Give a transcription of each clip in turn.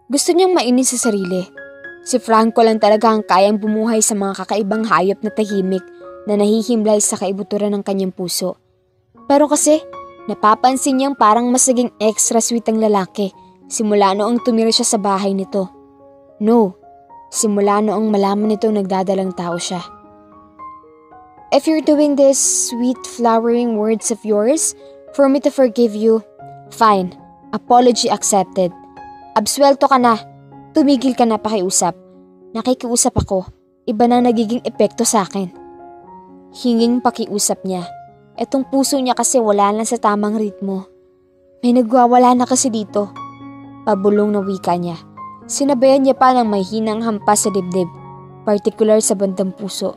Gusto niyang mainis sa sarili. Si Franco lang talaga ang kayang bumuhay sa mga kakaibang hayop na tahimik na nahihimlay sa kaibuturan ng kanyang puso. Pero kasi, napapansin niyang parang mas naging extra sweet ang lalaki simula noong tumira siya sa bahay nito. No, simula noong malaman nitong nagdadalang tao siya. If you're doing this sweet flowering words of yours for me to forgive you, fine, apology accepted. Absuelto ka na, tumigil ka na pakiusap. Nakikiusap ako, iba na nagiging epekto sa akin. Hinging pakiusap niya. Etong puso niya kasi wala na sa tamang ritmo. May nagwawala na kasi dito. Pabulong na wika niya. Sinabayan niya pa ng may hinang hampas sa dibdib, partikular sa bandang puso.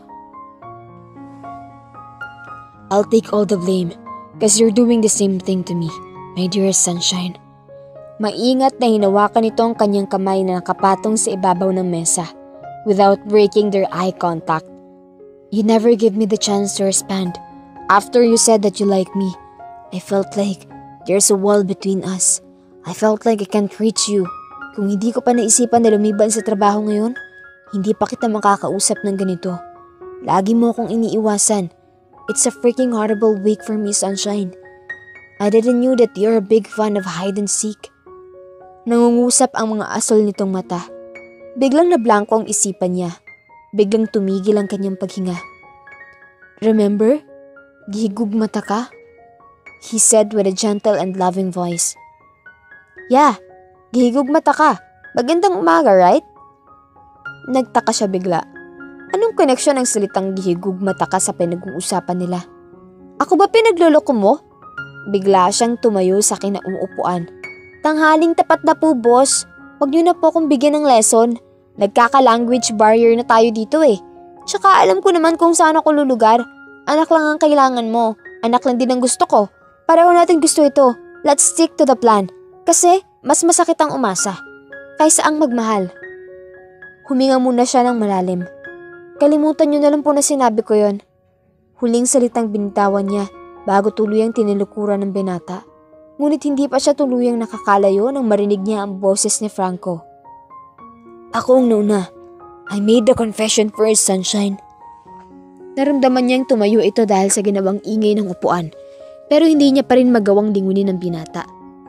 I'll take all the blame, cause you're doing the same thing to me, my dearest sunshine. Maingat na hinawakan nito ang kanyang kamay na nakapatong sa ibabaw ng mesa, without breaking their eye contact. You never give me the chance to respond. After you said that you like me, I felt like there's a wall between us. I felt like I can't reach you. Kung hindi ko pa naisipan na lumiban sa trabaho ngayon, hindi pa kita makakausap ng ganito. Lagi mo akong iniiwasan. It's a freaking horrible week for me, sunshine. I didn't knew that you're a big fan of hide and seek. Nangungusap ang mga asol nitong mata. Biglang nablangko ang isipan niya. Biglang tumigil ang kanyang paghinga. Remember? Gihigug mata ka? He said with a gentle and loving voice. Yeah, gihigug mata ka. Magandang umaga, right? Nagtaka siya bigla. Anong koneksyon ng salitang gihigug mata ka sa pinag-uusapan nila? Ako ba pinagloloko mo? Bigla siyang tumayo sa kinauupuan. Tanghaling tapat na po, boss. Huwag niyo na po akong bigyan ng lesson. Nagkaka-language barrier na tayo dito eh. Tsaka alam ko naman kung saan ako lulugar. Anak lang ang kailangan mo. Anak lang din ang gusto ko. Pareho natin gusto ito. Let's stick to the plan. Kasi mas masakit ang umasa kaysa ang magmahal. Huminga muna siya ng malalim. Kalimutan niyo na lang po na sinabi ko yon. Huling salitang binitawan niya bago tuluyang tinilukuran ng binata. Ngunit hindi pa siya tuluyang nakakalayo nang marinig niya ang boses ni Franco. Ako ang nauna. I made the confession first, sunshine. Naramdaman niyang tumayo ito dahil sa ginawang ingay ng upuan, pero hindi niya pa rin magawang lingunin ng binata.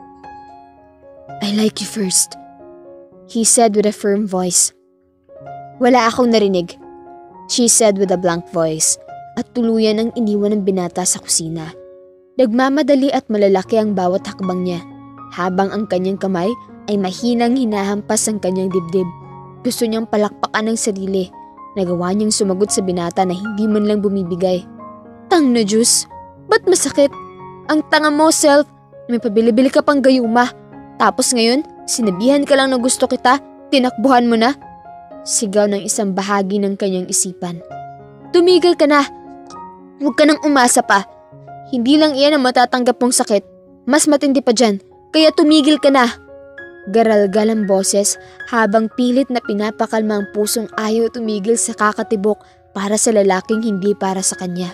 I like you first, he said with a firm voice. Wala akong narinig, she said with a blank voice, at tuluyan ang iniwan ng binata sa kusina. Nagmamadali at malalaki ang bawat hakbang niya, habang ang kanyang kamay ay mahinang hinahampas ang kanyang dibdib. Gusto niyang palakpakan ng sarili. Nagawa niyang sumagot sa binata na hindi man lang bumibigay. Tang na Diyos, ba't masakit? Ang tanga mo, self. May pabili-bili ka pang gayuma. Tapos ngayon, sinabihan ka lang na gusto kita, tinakbuhan mo na. Sigaw ng isang bahagi ng kanyang isipan. Tumigil ka na. Huwag ka nang umasa pa. Hindi lang iyan ang matatanggap mong sakit. Mas matindi pa dyan. Kaya tumigil ka na. Garalgal ang boses habang pilit na pinapakalma ang pusong ayaw tumigil sa kakatibok para sa lalaking hindi para sa kanya.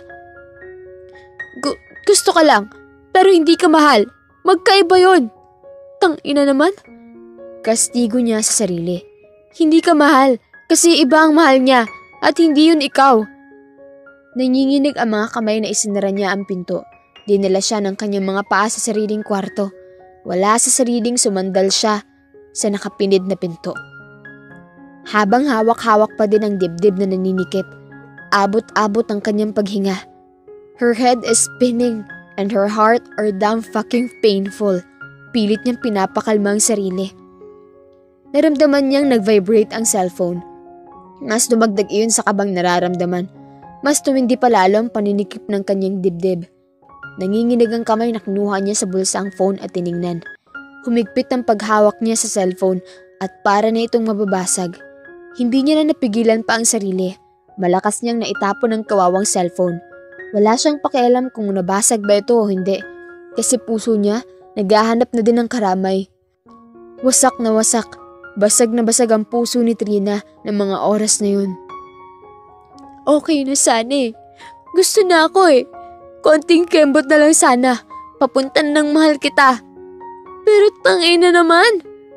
Gusto ka lang, pero hindi ka mahal. Magkaiba yon. Tangina naman. Kastigo niya sa sarili. Hindi ka mahal kasi iba ang mahal niya at hindi yun ikaw. Nanginginig ang mga kamay na isinara niya ang pinto. Dinala siya ng kanyang mga paa sa sariling kwarto. Wala sa sariling sumandal siya sa nakapinid na pinto. Habang hawak-hawak pa din ang dibdib na naninikip, abot-abot ang kanyang paghinga. Her head is spinning and her heart are damn fucking painful. Pilit niyang pinapakalma ang sarili. Naramdaman niyang nag-vibrate ang cellphone. Mas dumagdag iyon sa kabang nararamdaman. Mas tumindi pa lalo ang paninikip ng kanyang dibdib. Nanginginig ang kamay na kinuha niya sa bulsa ang phone at tiningnan. Humigpit ang paghawak niya sa cellphone at para na itong mababasag. Hindi niya na napigilan pa ang sarili. Malakas niyang naitapon ang kawawang cellphone. Wala siyang pakialam kung nabasag ba ito o hindi. Kasi puso niya, naghahanap na din ng karamay. Wasak na wasak. Basag na basag ang puso ni Trina ng mga oras na yun. Okay na sana eh. Gusto na ako eh. Konting kembot na lang sana. Papuntan ng mahal kita. Pero tangina naman.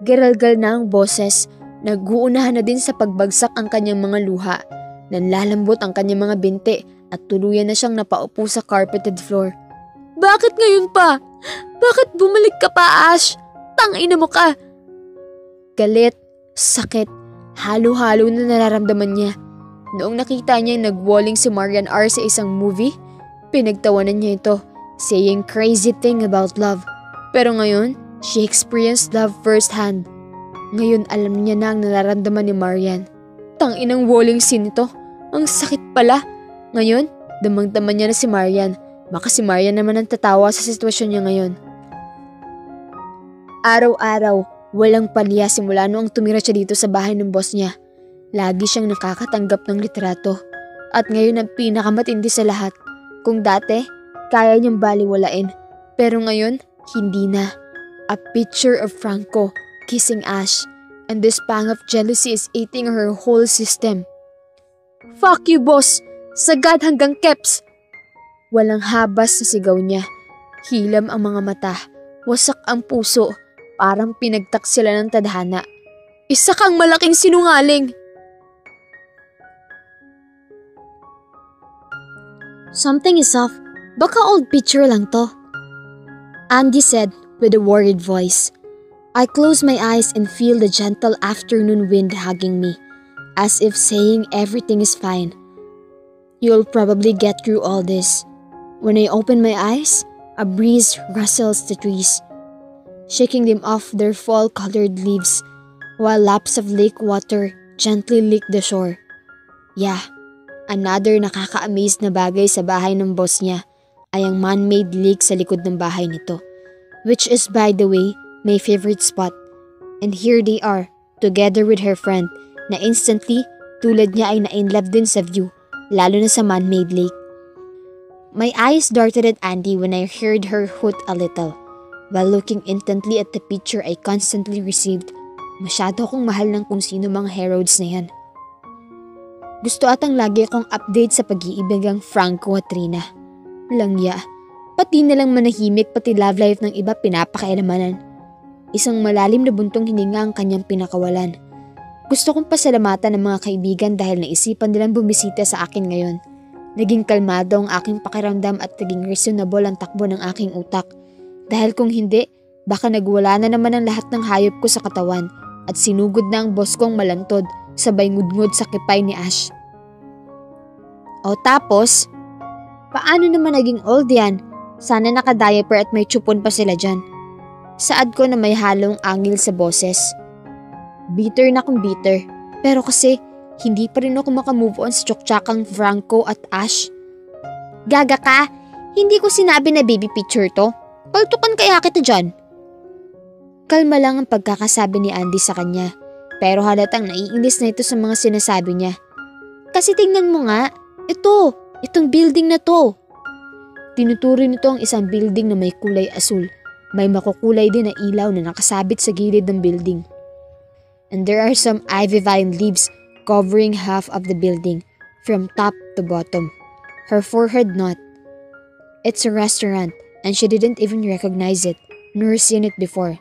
Geralgal na ang boses, nag-uunahan na din sa pagbagsak ang kanyang mga luha. Nanlalambot ang kanyang mga binti at tuluyan na siyang napaupo sa carpeted floor. Bakit ngayon pa? Bakit bumalik ka pa, Ash? Tangina mo ka! Galit, sakit, halo-halo na nararamdaman niya. Noong nakita niya nagwalling si Marian R sa isang movie, pinagtawanan niya ito, saying crazy thing about love. Pero ngayon, she experienced love firsthand. Ngayon alam niya na ang nararamdaman ni Marian. Tanginang walling scene ito. Ang sakit pala. Ngayon, damang-daman niya na si Marian. Baka si Marian naman ang tatawa sa sitwasyon niya ngayon. Araw-araw, walang palya simula noong tumira siya dito sa bahay ng boss niya. Lagi siyang nakakatanggap ng litrato. At ngayon ang pinakamatindi sa lahat. Kung dati, kaya niyang baliwalain. Pero ngayon, hindi na. A picture of Franco kissing Ash. And this pang of jealousy is eating her whole system. Fuck you, boss! Sagad hanggang keps! Walang habas sa sigaw niya. Hilam ang mga mata. Wasak ang puso. Parang pinagtak sila ng tadhana. Isa kang malaking sinungaling! Something is off. Baka old picture lang to. Andy said with a worried voice. I close my eyes and feel the gentle afternoon wind hugging me, as if saying everything is fine. You'll probably get through all this. When I open my eyes, a breeze rustles the trees, shaking them off their fall-colored leaves, while laps of lake water gently lick the shore. Yeah, another nakaka-amaze na bagay sa bahay ng boss niya ay ang man-made lake sa likod ng bahay nito, which is, by the way, my favorite spot. And here they are, together with her friend, na instantly, tulad niya ay na-inlove din sa view, lalo na sa man-made lake. My eyes darted at Andy when I heard her hoot a little. While looking intently at the picture I constantly received, masyado akong mahal ng kung sino mga heroes na yan. Gusto atang lagi akong update sa pag-iibig ang Franco at Trina. Langya, pati nalang manahimik pati love life ng iba pinapakialamanan. Isang malalim na buntong hininga ang kanyang pinakawalan. Gusto kong pasalamatan ng mga kaibigan dahil naisipan nilang bumisita sa akin ngayon. Naging kalmado ang aking pakiramdam at naging reasonable ang takbo ng aking utak. Dahil kung hindi, baka nagwala na naman ang lahat ng hayop ko sa katawan at sinugod na ang boss kong malantod sabay ngudngod sa kipay ni Ash. O tapos, paano naman naging old yan? Sana naka-diaper at may chupon pa sila dyan. Saad ko na may halong angil sa boses. Bitter na kung bitter, pero kasi hindi pa rin ako makamove on sa tsuktsyakang Franco at Ash. Gaga ka, hindi ko sinabi na baby picture to. Paltukan kaya kita dyan. Kalma lang ang pagkakasabi ni Andy sa kanya, pero halatang naiinis na ito sa mga sinasabi niya. Kasi tingnan mo nga, itong building na to. Tinuturo nito ang isang building na may kulay asul. May makukulay din na ilaw na nakasabit sa gilid ng building. And there are some ivy vine leaves covering half of the building, from top to bottom. Her forehead knot. It's a restaurant, and she didn't even recognize it, nor seen it before.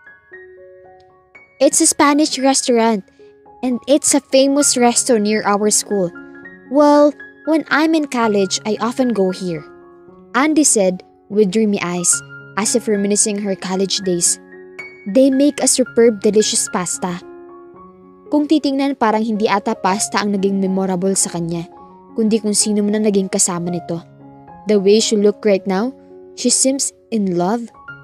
It's a Spanish restaurant, and it's a famous resto near our school. Well, when I'm in college, I often go here. Andy said with dreamy eyes, as if reminiscing her college days. They make a superb delicious pasta. Kung titingnan parang hindi ata pasta ang naging memorable sa kanya, kundi kung sino man ang naging kasama nito. The way she look right now, she seems in love.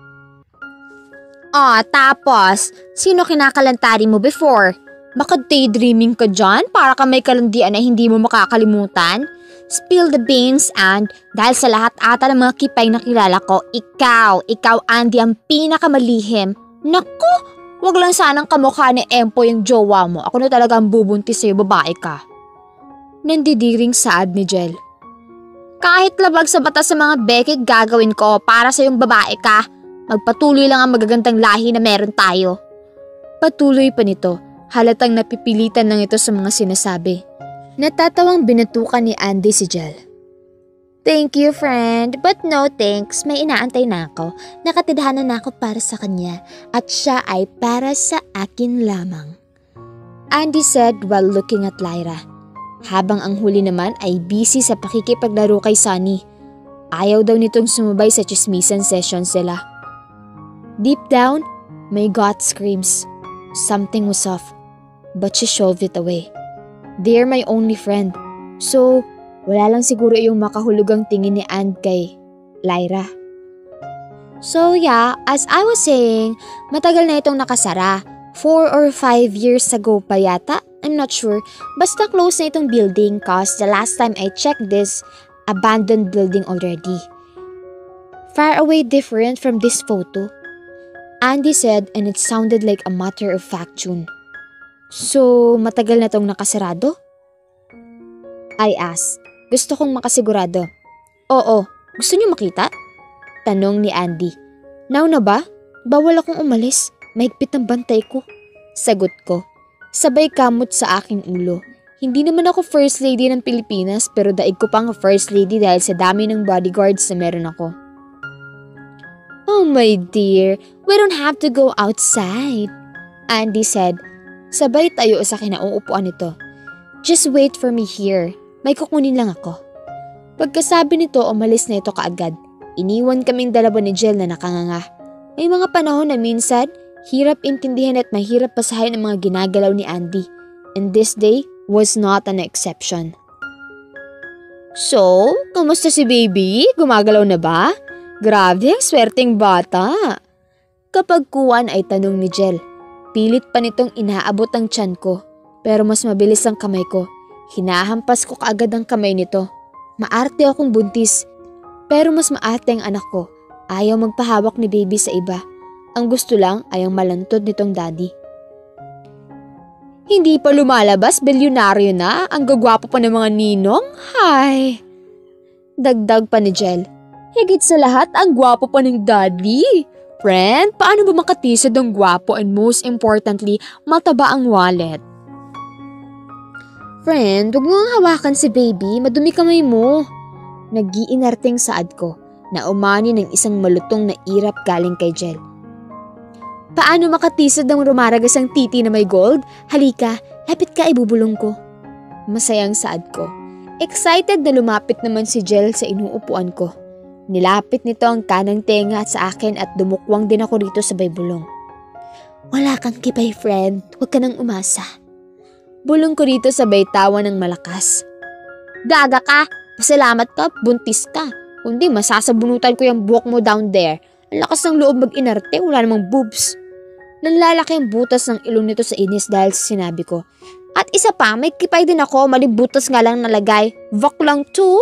Tapos, sino kinakalantari mo before? Baka daydreaming ka dyan para ka may kalandian na hindi mo makakalimutan? Spill the beans, and dahil sa lahat ata ng mga kipay na kilala ko, ikaw Andy ang pinakamalihim. Naku, wag lang sanang kamukha ni Empo yung jowa mo. Ako na talaga ang bubuntis sa'yo, babae ka. Nandidiring saad ni Jel. Kahit labag sa batas sa mga beke gagawin ko para sa yung babae ka. Magpatuloy lang ang magagandang lahi na meron tayo. Patuloy pa nito, halatang napipilitan ng ito sa mga sinasabi. Natatawang binatukan ni Andy si Jel. Thank you, friend. But no thanks. May inaantay na ako. Nakatidhanan na ako para sa kanya at siya ay para sa akin lamang. Andy said while looking at Lyra. Habang ang huli naman ay busy sa pakikipaglaro kay Sunny. Ayaw daw nitong sumabay sa chismisan session sila. Deep down, my gut screams. Something was off. But she shoved it away. They're my only friend. So, wala lang siguro yung makahulugang tingin ni Anne kay Lyra. So yeah, as I was saying, matagal na itong nakasara. 4 or 5 years ago pa yata. I'm not sure. Basta close na itong building cause the last time I checked this abandoned building already. Far away different from this photo. Andy said and it sounded like a matter of fact tune. So, matagal na itong nakasarado? I asked. Gusto kong makasigurado. Oo, gusto niyo makita? Tanong ni Andy. Now na ba? Bawal akong umalis. Mahigpit ang bantay ko. Sagot ko. Sabay kamot sa aking ulo. Hindi naman ako first lady ng Pilipinas pero daig ko pang first lady dahil sa dami ng bodyguards na meron ako. Oh my dear, we don't have to go outside. Andy said. Sabay tayo sa kinauupuan nito. Just wait for me here. May kukunin lang ako. Pagkasabi nito, umalis na ito kaagad. Iniwan kaming dalawa ni Jill na nakanganga. May mga panahon na minsan, hirap intindihan at mahirap pasahin ang mga ginagalaw ni Andy. And this day was not an exception. So, kamusta si baby? Gumagalaw na ba? Grabe, swerteng bata. Kapag kuwan ay tanong ni Jill. Pilit pa nitong inaabot ang tiyan ko. Pero mas mabilis ang kamay ko. Hinahampas ko kaagad ang kamay nito. Maarte akong buntis. Pero mas maarte ang anak ko. Ayaw magpahawak ni baby sa iba. Ang gusto lang ay ang malantod nitong daddy. Hindi pa lumalabas, bilyonaryo na. Ang gagwapo pa ng mga ninong. Hay! Dagdag pa ni Jel. Higit sa lahat, ang gwapo pa ng daddy. Friend, paano ba makatisod ang gwapo and most importantly, mataba ang wallet? Friend, huwag mo ang hawakan si baby, madumi kamay mo. Nag-iinarting saad ko na umani ng isang malutong na irap galing kay Jel. Paano makatisod ang rumaragas ang titi na may gold? Halika, lapit ka ibubulong ko. Masayang saad ko. Excited na lumapit naman si Jel sa inuupuan ko. Nilapit nito ang kanang tenga sa akin at dumukwang din ako rito sa bulong. Wala kang kipay friend, huwag ka nang umasa. Bulong ko dito sabay tawa ng malakas. Gaga ka, pasalamat ka, buntis ka. Kundi masasabunutan ko yung buhok mo down there. Ang lakas ng loob mag-inarte, wala namang boobs. Nanlalaki ang butas ng ilong nito sa inis dahil sa sinabi ko. At isa pa, may kipay din ako, mali butas nga lang nalagay. Vok lang too.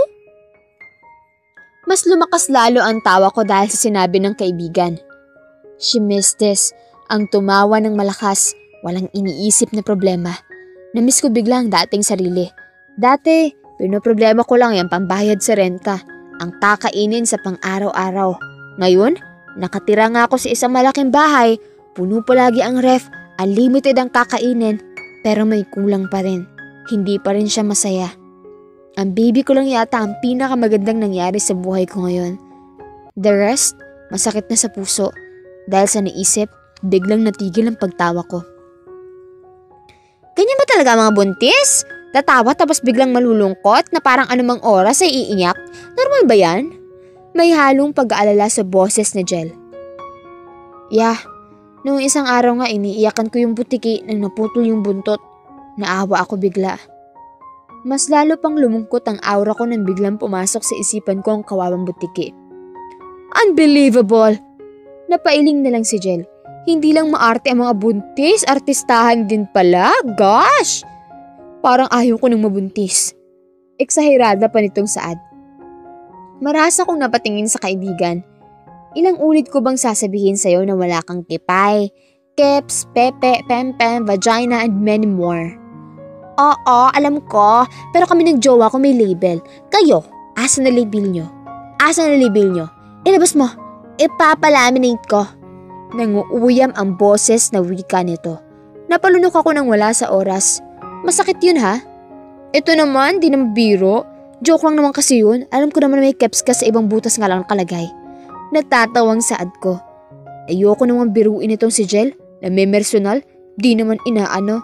Mas lumakas lalo ang tawa ko dahil sa sinabi ng kaibigan. She missed this. Ang tumawa ng malakas, walang iniisip na problema. Namiss ko biglang dating sarili. Dati, pinoproblema ko lang yung pambayad sa renta, ang kakainin sa pang-araw-araw. Ngayon, nakatira nga ako sa isang malaking bahay, puno palagi ang ref, unlimited ang kakainin, pero may kulang pa rin. Hindi pa rin siya masaya. Ang baby ko lang yata ang pinakamagandang nangyari sa buhay ko ngayon. The rest, masakit na sa puso. Dahil sa naisip, biglang natigil ang pagtawa ko. Ganyan ba talaga mga buntis? Tatawa tapos biglang malulungkot na parang anumang oras ay iiyak? Normal ba yan? May halong pag-aalala sa boses ni Jel. Yeah, noong isang araw nga iniiyakan ko yung butiki nang naputol yung buntot. Naawa ako bigla. Mas lalo pang lumungkot ang aura ko nang biglang pumasok sa isipan ko ang kawawang butiki. Unbelievable! Napailing na lang si Jel. Hindi lang maarte ang mga buntis, artistahan din pala. Gosh! Parang ayaw ko nang mabuntis. Eksahirada pa nitong saad. Marasa kong napatingin sa kaibigan. Ilang ulit ko bang sasabihin sa'yo na wala kang kipay, keps, pepe, pempem, vagina, and many more? Oo, alam ko. Pero kami nagjowa ko may label. Kayo, asa na label nyo? Asa na label nyo? Ilabas mo. Ipapalaminate ko. Nanguuyam ang boses na wika nito. Napalunok ako nang wala sa oras. Masakit yun ha? Ito naman, di naman biro. Joke lang naman kasi yun. Alam ko naman may caps ka sa ibang butas nga lang nakalagay. Natatawang saad ko. Ayoko naman biruin itong si Jel na may personal, di naman inaano.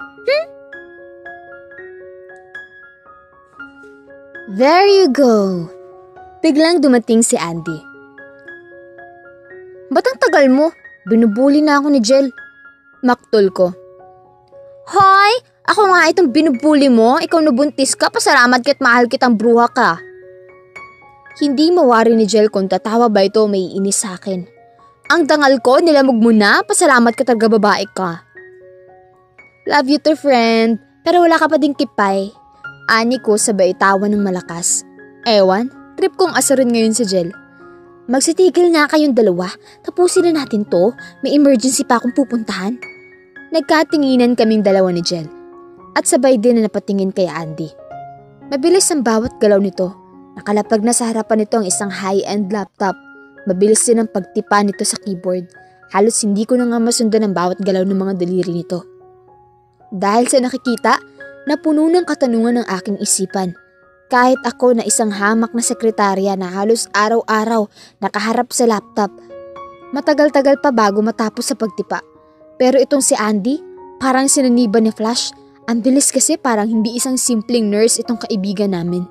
There you go. Biglang dumating si Andy. Ba't ang tagal mo? Binubuli na ako ni Jel. Maktol ko. Hoy! Ako nga itong binubuli mo. Ikaw nabuntis ka. Pasalamat ka't mahal kitang bruha ka. Hindi mawari ni Jel kung tatawa ba ito may inis sa akin. Ang dangal ko, nilamog mo na. Pasalamat ka talaga babae ka. Love you to friend. Pero wala ka pa ding kipay. Ani ko sabay tawa ng malakas. Ewan, trip kong asarin ngayon si Jel. Magsitigil nga kayong dalawa. Tapusin na natin to. May emergency pa akong pupuntahan. Nagkatinginan kaming dalawa ni Jel. At sabay din na napatingin kay Andy. Mabilis ang bawat galaw nito. Nakalapag na sa harapan nito ang isang high-end laptop. Mabilis din ang pagtipa nito sa keyboard. Halos hindi ko na nga masundan ang bawat galaw ng mga daliri nito. Dahil sa nakikita, napuno ng katanungan ng aking isipan. Kahit ako na isang hamak na sekretarya na halos araw-araw nakaharap sa laptop, matagal-tagal pa bago matapos sa pagtipa. Pero itong si Andy, parang sinaniban ni Flash. Ang bilis kasi parang hindi isang simpleng nurse itong kaibigan namin.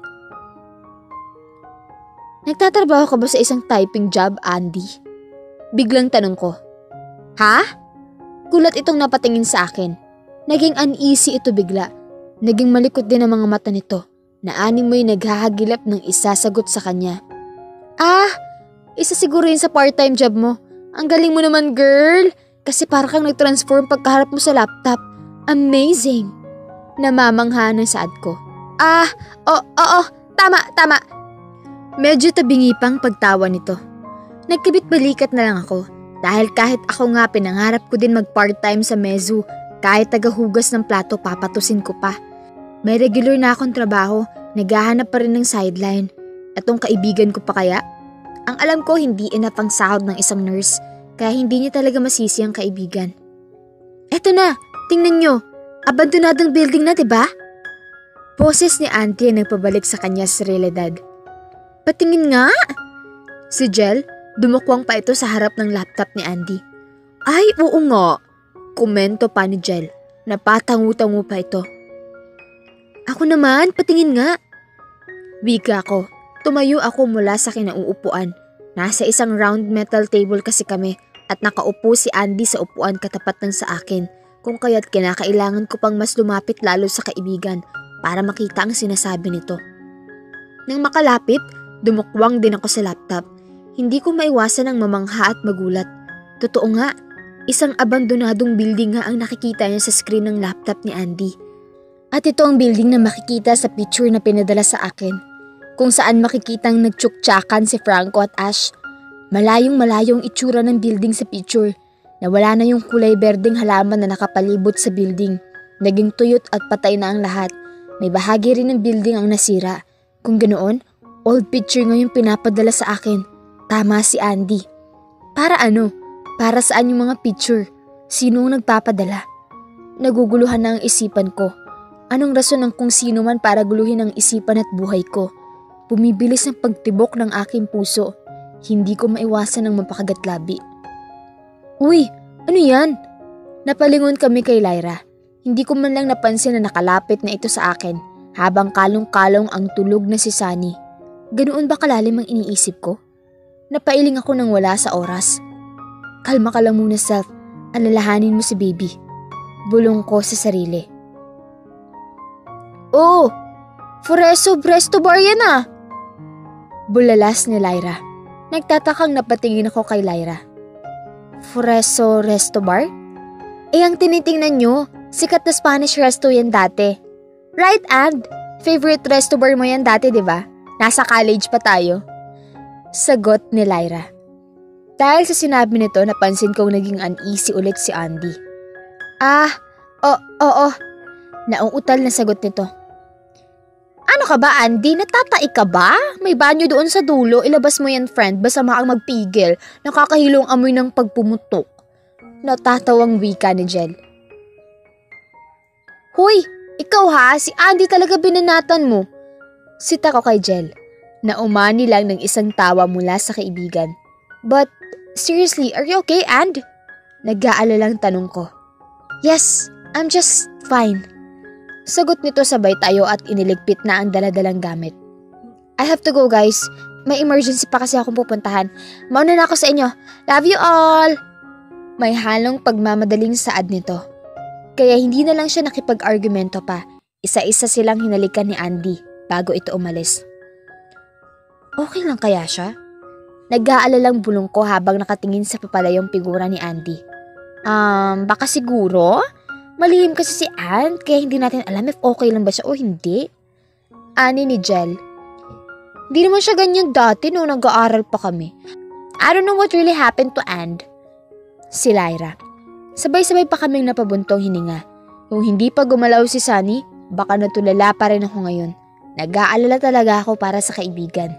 Nagtatrabaho ka ba sa isang typing job, Andy? Biglang tanong ko. Ha? Gulat itong napatingin sa akin. Naging uneasy ito bigla. Naging malikot din ang mga mata nito. Na mo'y naghahagilap ng isasagot sa kanya. Isa siguro yun sa part-time job mo. Ang galing mo naman, girl. Kasi parang kang nag-transform pagkaharap mo sa laptop. Amazing. Namamangha ng saad ko. Oo, tama. Medyo tabingi pang pagtawa nito. Nagkabit-balikat na lang ako. Dahil kahit ako nga pinangarap ko din mag-part-time sa Mezzo, kahit tagahugas ng plato papatusin ko pa. May regular na akong trabaho, naghahanap pa rin ng sideline. Atong kaibigan ko pa kaya? Ang alam ko hindi enough ang sahod ng isang nurse, kaya hindi niya talaga masisi ang kaibigan. Eto na, tingnan nyo. Abandonadong building na, diba? Boses ni Auntie ang nagpabalik sa kanya sa realidad. Patingin nga! Si Jel, dumukwang pa ito sa harap ng laptop ni Andy. Ay, oo nga! Komento pa ni Jel. Napatangu-tangu pa ito. Ako naman, patingin nga! Wika ko. Tumayo ako mula sa kinauupuan. Nasa isang round metal table kasi kami at nakaupo si Andy sa upuan katapat ng sa akin. Kung kaya't kinakailangan ko pang mas lumapit lalo sa kaibigan para makita ang sinasabi nito. Nang makalapit, dumukwang din ako sa laptop. Hindi ko maiwasan ang mamangha at magulat. Totoo nga, isang abandonadong building nga ang nakikita niya sa screen ng laptop ni Andy. At ito ang building na makikita sa picture na pinadala sa akin. Kung saan makikitang nagtsuktsakan si Franco at Ash. Malayong-malayong itsura ng building sa picture. Nawala na yung kulay berdeng halaman na nakapalibot sa building. Naging tuyot at patay na ang lahat. May bahagi rin ng building ang nasira. Kung ganoon, old picture ngayong pinapadala sa akin. Tama si Andy. Para ano? Para saan yung mga picture? Sino ang nagpapadala? Naguguluhan na ang isipan ko. Anong rason ng kung sino man para guluhin ang isipan at buhay ko? Bumibilis ang pagtibok ng aking puso. Hindi ko maiwasan ang mapakagatlabi. Uy, ano yan? Napalingon kami kay Lyra. Hindi ko man lang napansin na nakalapit na ito sa akin habang kalong-kalong ang tulog na si Sunny. Ganoon ba kalalim ang iniisip ko? Napailing ako nang wala sa oras. Kalma ka lang muna, self. Alalahanin mo si baby. Bulong ko sa sarili. Oh, Foreso Bresto Bar yan ah! Bulalas ni Lyra. Nagtatakang napatingin ako kay Lyra. Foreso Resto Bar? Eh ang tinitingnan nyo, sikat na Spanish resto yan dati. Right, and? Favorite resto bar mo yan dati, di ba? Nasa college pa tayo. Sagot ni Lyra. Dahil sa sinabi nito, napansin kong naging uneasy ulit si Andy. Oo. Nauutal na sagot nito. Ano ka ba, Andy? Natatai ka ba? May banyo doon sa dulo. Ilabas mo yan, friend. Basta maang magpigil. Nakakahilong amoy ng pagpumutok. Natatawang wika ni Jel. Hoy! Ikaw ha? Si Andy talaga binanatan mo. Sita ko kay Jel, na umani lang ng isang tawa mula sa kaibigan. But, seriously, are you okay, And? Nag-aalalang tanong ko. Yes, I'm just fine. Sagot nito sabay tayo at iniligpit na ang daladalang gamit. I have to go, guys. May emergency pa kasi akong pupuntahan. Mauna na ako sa inyo. Love you all! May halong pagmamadaling saad nito. Kaya hindi na lang siya nakipag-argumento pa. Isa-isa silang hinalikan ni Andy bago ito umalis. Okay lang kaya siya? Nag-aalalang bulong ko habang nakatingin sa papalayong figura ni Andy. Baka siguro? Malihim kasi si Ann, kaya hindi natin alam if okay lang ba siya o hindi. Ani ni Jel. Hindi naman siya ganyan dati nung nag-aaral pa kami. I don't know what really happened to Ann. Si Lyra. Sabay-sabay pa kaming napabuntong hininga. Kung hindi pa gumalaw si Sunny, baka natulala pa rin ako ngayon. Nag-aalala talaga ako para sa kaibigan.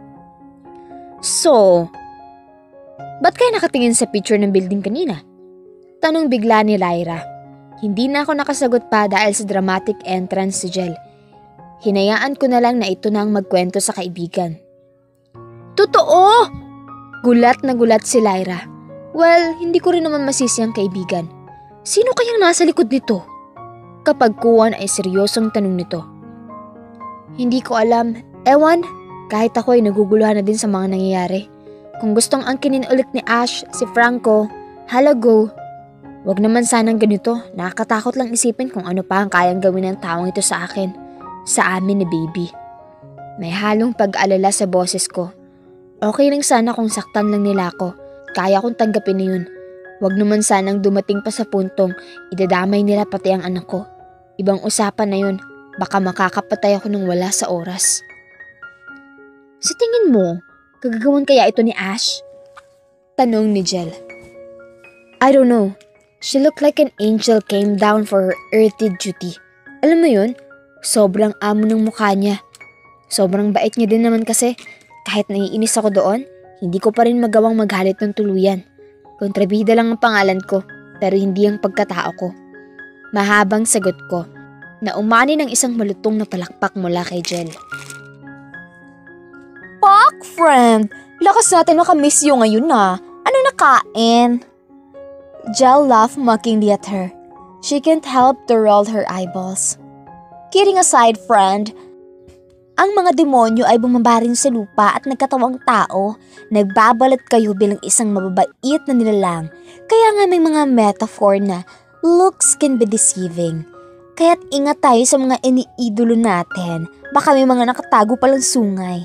So, ba't kayo nakatingin sa picture ng building kanina? Tanong bigla ni Lyra. Hindi na ako nakasagot pa dahil sa dramatic entrance si Jel. Hinayaan ko na lang na ito na ang magkwento sa kaibigan. Totoo! Gulat na gulat si Lyra. Well, hindi ko rin naman masisi ang kaibigan. Sino kayang nasa likod nito? Kapagkuhan ay seryosong tanong nito. Hindi ko alam. Ewan, kahit ako ay naguguluhan na din sa mga nangyayari. Kung gustong angkinin ulit ni Ash, si Franco, halago. Wag naman sanang ganito, nakakatakot lang isipin kung ano pa ang kayang gawin ng taong ito sa akin, sa amin ni baby. May halong pag-alala sa boses ko. Okay lang sana kung saktan lang nila ako, kaya kong tanggapin na yun. Wag naman sanang dumating pa sa puntong idadamay nila pati ang anak ko. Ibang usapan na yun, baka makakapatay ako ng wala sa oras. Sa tingin mo, kagagawan kaya ito ni Ash? Tanong ni Jel. I don't know. She looked like an angel came down for her earthly duty. Alam mo yun, sobrang amo ng mukha niya. Sobrang bait niya din naman kasi. Kahit naiinis ako doon, hindi ko pa rin magawang maghalit ng tuluyan. Kontrabida lang ang pangalan ko, pero hindi ang pagkatao ko. Mahabang sagot ko, na umani ng isang malutong na palakpak mula kay Jel. Pak, friend! Lakas natin makamiss you ngayon na. Ano nakain? Jel laughed mockingly at her. She can't help to roll her eyeballs. Kidding aside, friend, ang mga demonyo ay bumabarin sa lupa at nagkatawang tao. Nagbabalat kayo bilang isang mababait na nilalang. Kaya nga may mga metaphor na looks can be deceiving. Kaya't ingat tayo sa mga iniidolo natin. Baka may mga nakatago palang sungay.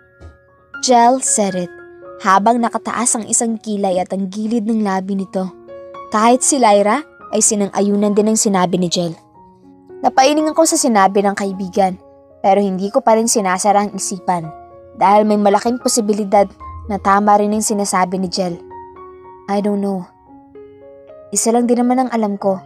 Jel said it, habang nakataas ang isang kilay at ang gilid ng labi nito. Kahit si Lyra ay sinang-ayunan din ng sinabi ni Jel. Napailing ako sa sinabi ng kaibigan, pero hindi ko pa rin sinasara ang isipan dahil may malaking posibilidad na tama rin ang sinasabi ni Jel. I don't know. Isa lang din naman ang alam ko.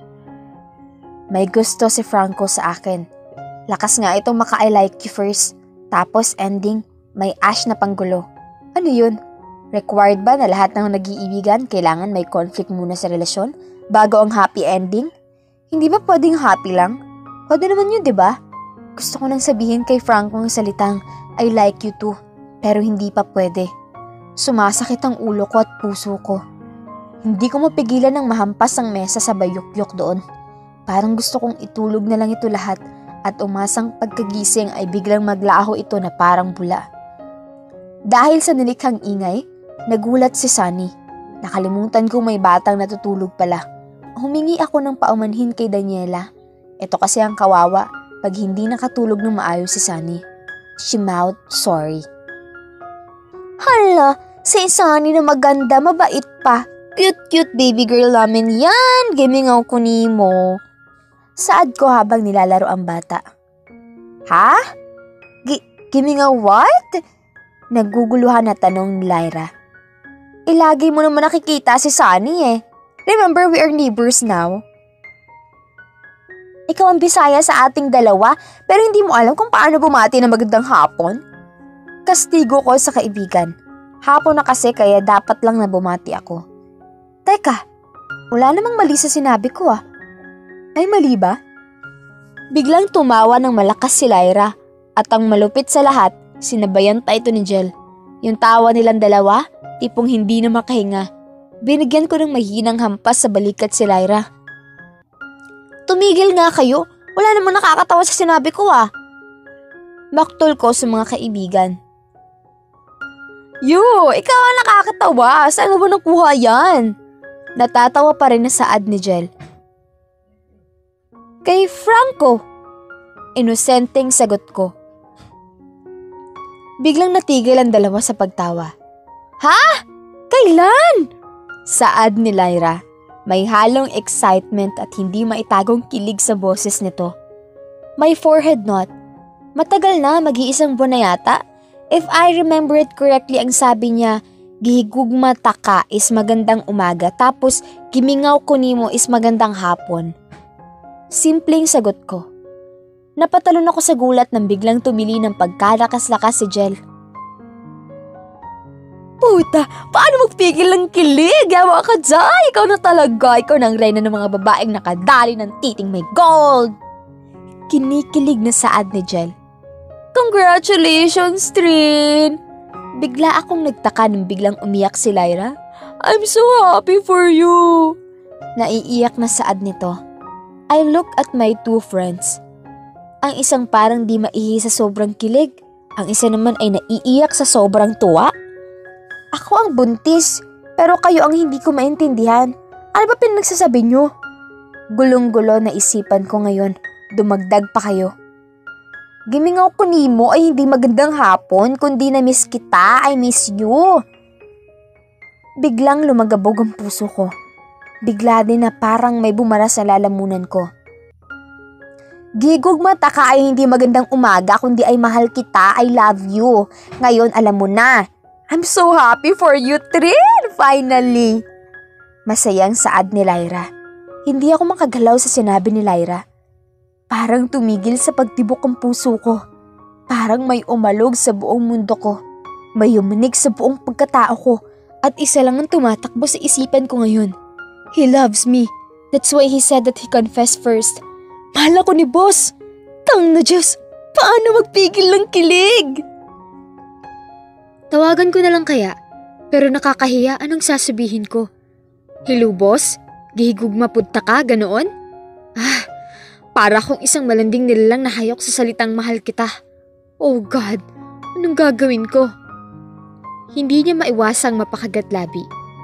May gusto si Franco sa akin. Lakas nga itong maka-I like you first, tapos ending, may Ash na panggulo. Ano yun? Required ba na lahat ng nag-iibigan kailangan may conflict muna sa relasyon bago ang happy ending? Hindi ba pwedeng happy lang? Pwede naman yun, diba? Gusto ko nang sabihin kay Franco ang salitang I like you too, pero hindi pa pwede. Sumasakit ang ulo ko at puso ko. Hindi ko mapigilan ng mahampas ang mesa sa bayukyok doon. Parang gusto kong itulog na lang ito lahat at umasang pagkagising ay biglang maglaho ito na parang bula. Dahil sa nilikhang ingay, nagulat si Sunny. Nakalimutan ko may batang natutulog pala. Humingi ako ng paumanhin kay Daniela. Ito kasi ang kawawa pag hindi nakatulog ng maayos si Sunny. She mouthed sorry. Hala, si Sunny na maganda, mabait pa. Cute baby girl namin yan. Gimingaw ko ni mo. Saad ko habang nilalaro ang bata. Ha? Gimingaw what? Naguguluhan na tanong ni Lyra. Lagi mo naman nakikita si Sunny eh. Remember, we are neighbors now. Ikaw ang bisaya sa ating dalawa, pero hindi mo alam kung paano bumati ng magandang hapon? Kastigo ko sa kaibigan. Hapon na kasi kaya dapat lang na bumati ako. Teka, wala namang mali sa sinabi ko ah. Ay mali ba? Biglang tumawa ng malakas si Lyra At ang malupit sa lahat, sinabayan pa ito ni Jel. Yung tawa nilang dalawa, tipong hindi na makahinga. Binigyan ko ng mahinang hampas sa balikat si Lyra. Tumigil nga kayo, wala namang nakakatawa sa sinabi ko ah. Baktol ko sa mga kaibigan. Yo, ikaw ang nakakatawa, saan mo ba nakuha yan? Natatawa pa rin na saad ni Jel. Kay Franco. Inosenteng sagot ko. Biglang natigil ang dalawa sa pagtawa. Ha? Kailan? Saad ni Lyra. May halong excitement at hindi maitagong kilig sa boses nito. My forehead knot. Matagal na, mag-iisang buwan na yata. If I remember it correctly, ang sabi niya, gihigugma taka is magandang umaga tapos gimingaw ko nimo is magandang hapon. Simpleng sagot ko. Napatalon ako sa gulat nang biglang tumili ng pagkalakas-lakas si Jel. Puta, paano magpigil ng kilig? Yawa ka dyan! Ikaw na talaga! Ikaw na ang reyna ng mga babaeng nakadali ng titing may gold! Kinikilig na saad ni Jel. Congratulations, Trin! Bigla akong nagtaka nang biglang umiyak si Lyra. I'm so happy for you! Naiiyak na saad nito. I look at my two friends. Ang isang parang di maihi sa sobrang kilig. Ang isa naman ay naiiyak sa sobrang tuwa. Ako ang buntis, pero kayo ang hindi ko maintindihan. Ano ba pinagsasabi nyo? Gulong-gulo na isipan ko ngayon. Dumagdag pa kayo. Gimingaw ko nimo ay hindi magandang hapon, kundi na miss kita, I miss you. Biglang lumagabog ang puso ko. Bigla din na parang may bumara sa lalamunan ko. Gigugma taka ay hindi magandang umaga kundi ay mahal kita, I love you. Ngayon alam mo na. I'm so happy for you, Trin! Finally! Masayang saad ni Lyra. Hindi ako makagalaw sa sinabi ni Lyra. Parang tumigil sa pagtibok ang puso ko. Parang may umalog sa buong mundo ko. May yumunig sa buong pagkatao ko. At isa lang ang tumatakbo sa isipan ko ngayon. He loves me. That's why he said that he confessed first. Mahal ako ni boss. Tang na Diyos, paano magpigil ng kilig? Tawagan ko na lang kaya, pero nakakahiya anong sasabihin ko. Hello boss, gihigugma pudta ka, ganoon? Para akong isang malanding nilalang na hayok sa salitang mahal kita. Oh God, anong gagawin ko? Hindi niya maiwasang mapakagat-labi.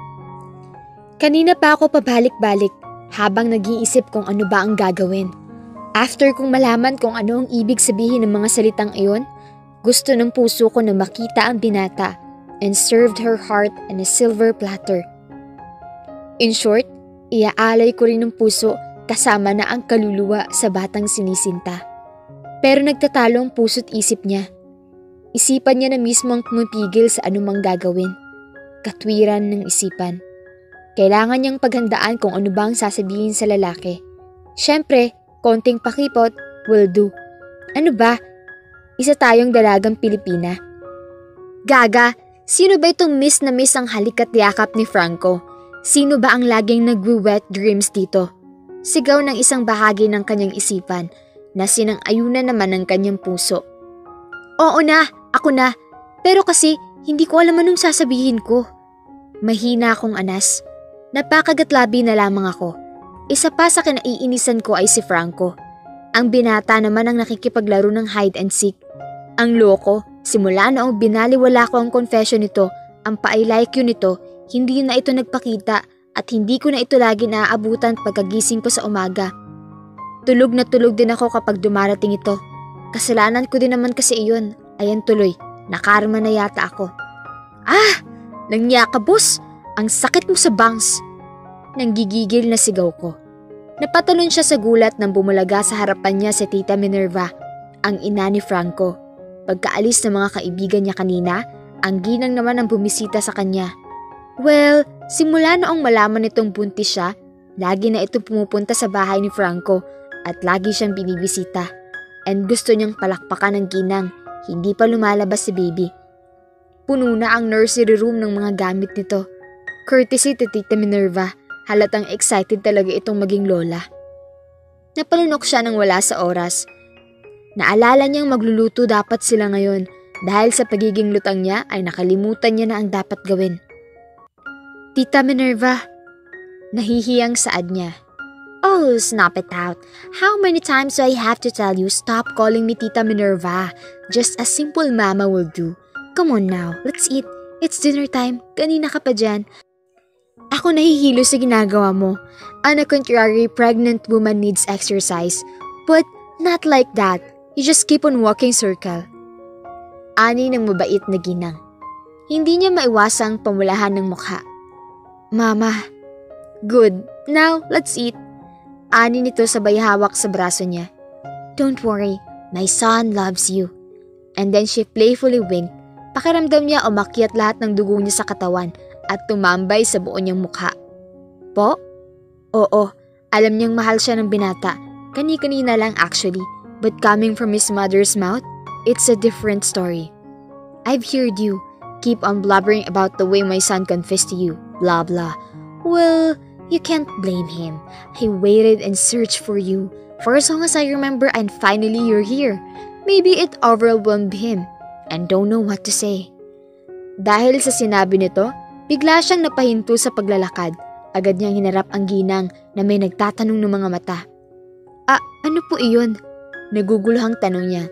Kanina pa ako pabalik-balik habang nag-iisip kung ano ba ang gagawin. After kong malaman kung ano ang ibig sabihin ng mga salitang iyon, gusto ng puso ko na makita ang binata and served her heart on a silver platter. In short, iaalay ko rin ng puso kasama na ang kaluluwa sa batang sinisinta. Pero nagtatalo ang puso't isip niya. Isipan niya na mismo ang pumipigil sa anumang gagawin. Katwiran ng isipan. Kailangan niyang paghandaan kung ano ba ang sasabihin sa lalaki. Siyempre, konting pakipot will do. Ano ba? Isa tayong dalagang Pilipina. Gaga, sino ba itong miss na miss ang halik at yakap ni Franco? Sino ba ang laging nagwe-wet dreams dito? Sigaw ng isang bahagi ng kanyang isipan na sinang-ayunan naman ng kanyang puso. Oo na, ako na. Pero kasi hindi ko alam anong sasabihin ko. Mahina akong anas. Napakagatlabi na lamang ako. Isa pa sa kinaiinisan ko ay si Franco. Ang binata naman ang nakikipaglaro ng hide and seek. Ang loko, simula noong binaliwala ko ang confession nito, ang pa-I-like you nito, hindi na ito nagpakita at hindi ko na ito lagi naaabutan pagkagising ko sa umaga. Tulog na tulog din ako kapag dumarating ito. Kasalanan ko din naman kasi iyon. Ayan tuloy, nakarma na yata ako. Nangya ka boss, ang sakit mo sa bangs. Nanggigigil na sigaw ko. Napatalon siya sa gulat nang bumulaga sa harapan niya si Tita Minerva, ang ina ni Franco. Pagkaalis ng mga kaibigan niya kanina, ang ginang naman ang bumisita sa kanya. Well, simula noong malaman nitong buntis siya, lagi na itong pumupunta sa bahay ni Franco at lagi siyang binibisita. And gusto niyang palakpakan ng ginang, hindi pa lumalabas si baby. Puno na ang nursery room ng mga gamit nito. Courtesy to Tita Minerva. Halatang excited talaga itong maging lola. Napalunok siya nang wala sa oras. Naalala niyang magluluto dapat sila ngayon dahil sa pagiging lutang niya ay nakalimutan niya na ang dapat gawin. Tita Minerva, nahihiyang saad niya. Oh, snap it out. How many times do I have to tell you stop calling me Tita Minerva? Just a simple mama will do. Come on now, let's eat. It's dinner time. Kanina ka pa dyan. Ako nahihilo sa ginagawa mo. On the contrary, pregnant woman needs exercise. But not like that. You just keep on walking circle. Ani ng mabait na ginang. Hindi niya maiwasang pamulahan ng mukha. Mama. Good. Now, let's eat. Ani nito sabay hawak sa braso niya. Don't worry. My son loves you. And then she playfully winked. Pakiramdam niya umakyat lahat ng dugo niya sa katawan at tumambay sa buo niyang mukha. Po? Oo. Alam niyang mahal siya ng binata. Kani-kanina lang actually. But coming from his mother's mouth, it's a different story. I've heard you. Keep on blabbering about the way my son confessed to you. Blah blah. Well, you can't blame him. He waited and searched for you for as long as I remember and finally you're here. Maybe it overwhelmed him and don't know what to say. Dahil sa sinabi nito, bigla siyang napahinto sa paglalakad. Agad niyang hinarap ang ginang na may nagtatanong ng mga mata. Ano po iyon? Naguguluhang tanong niya.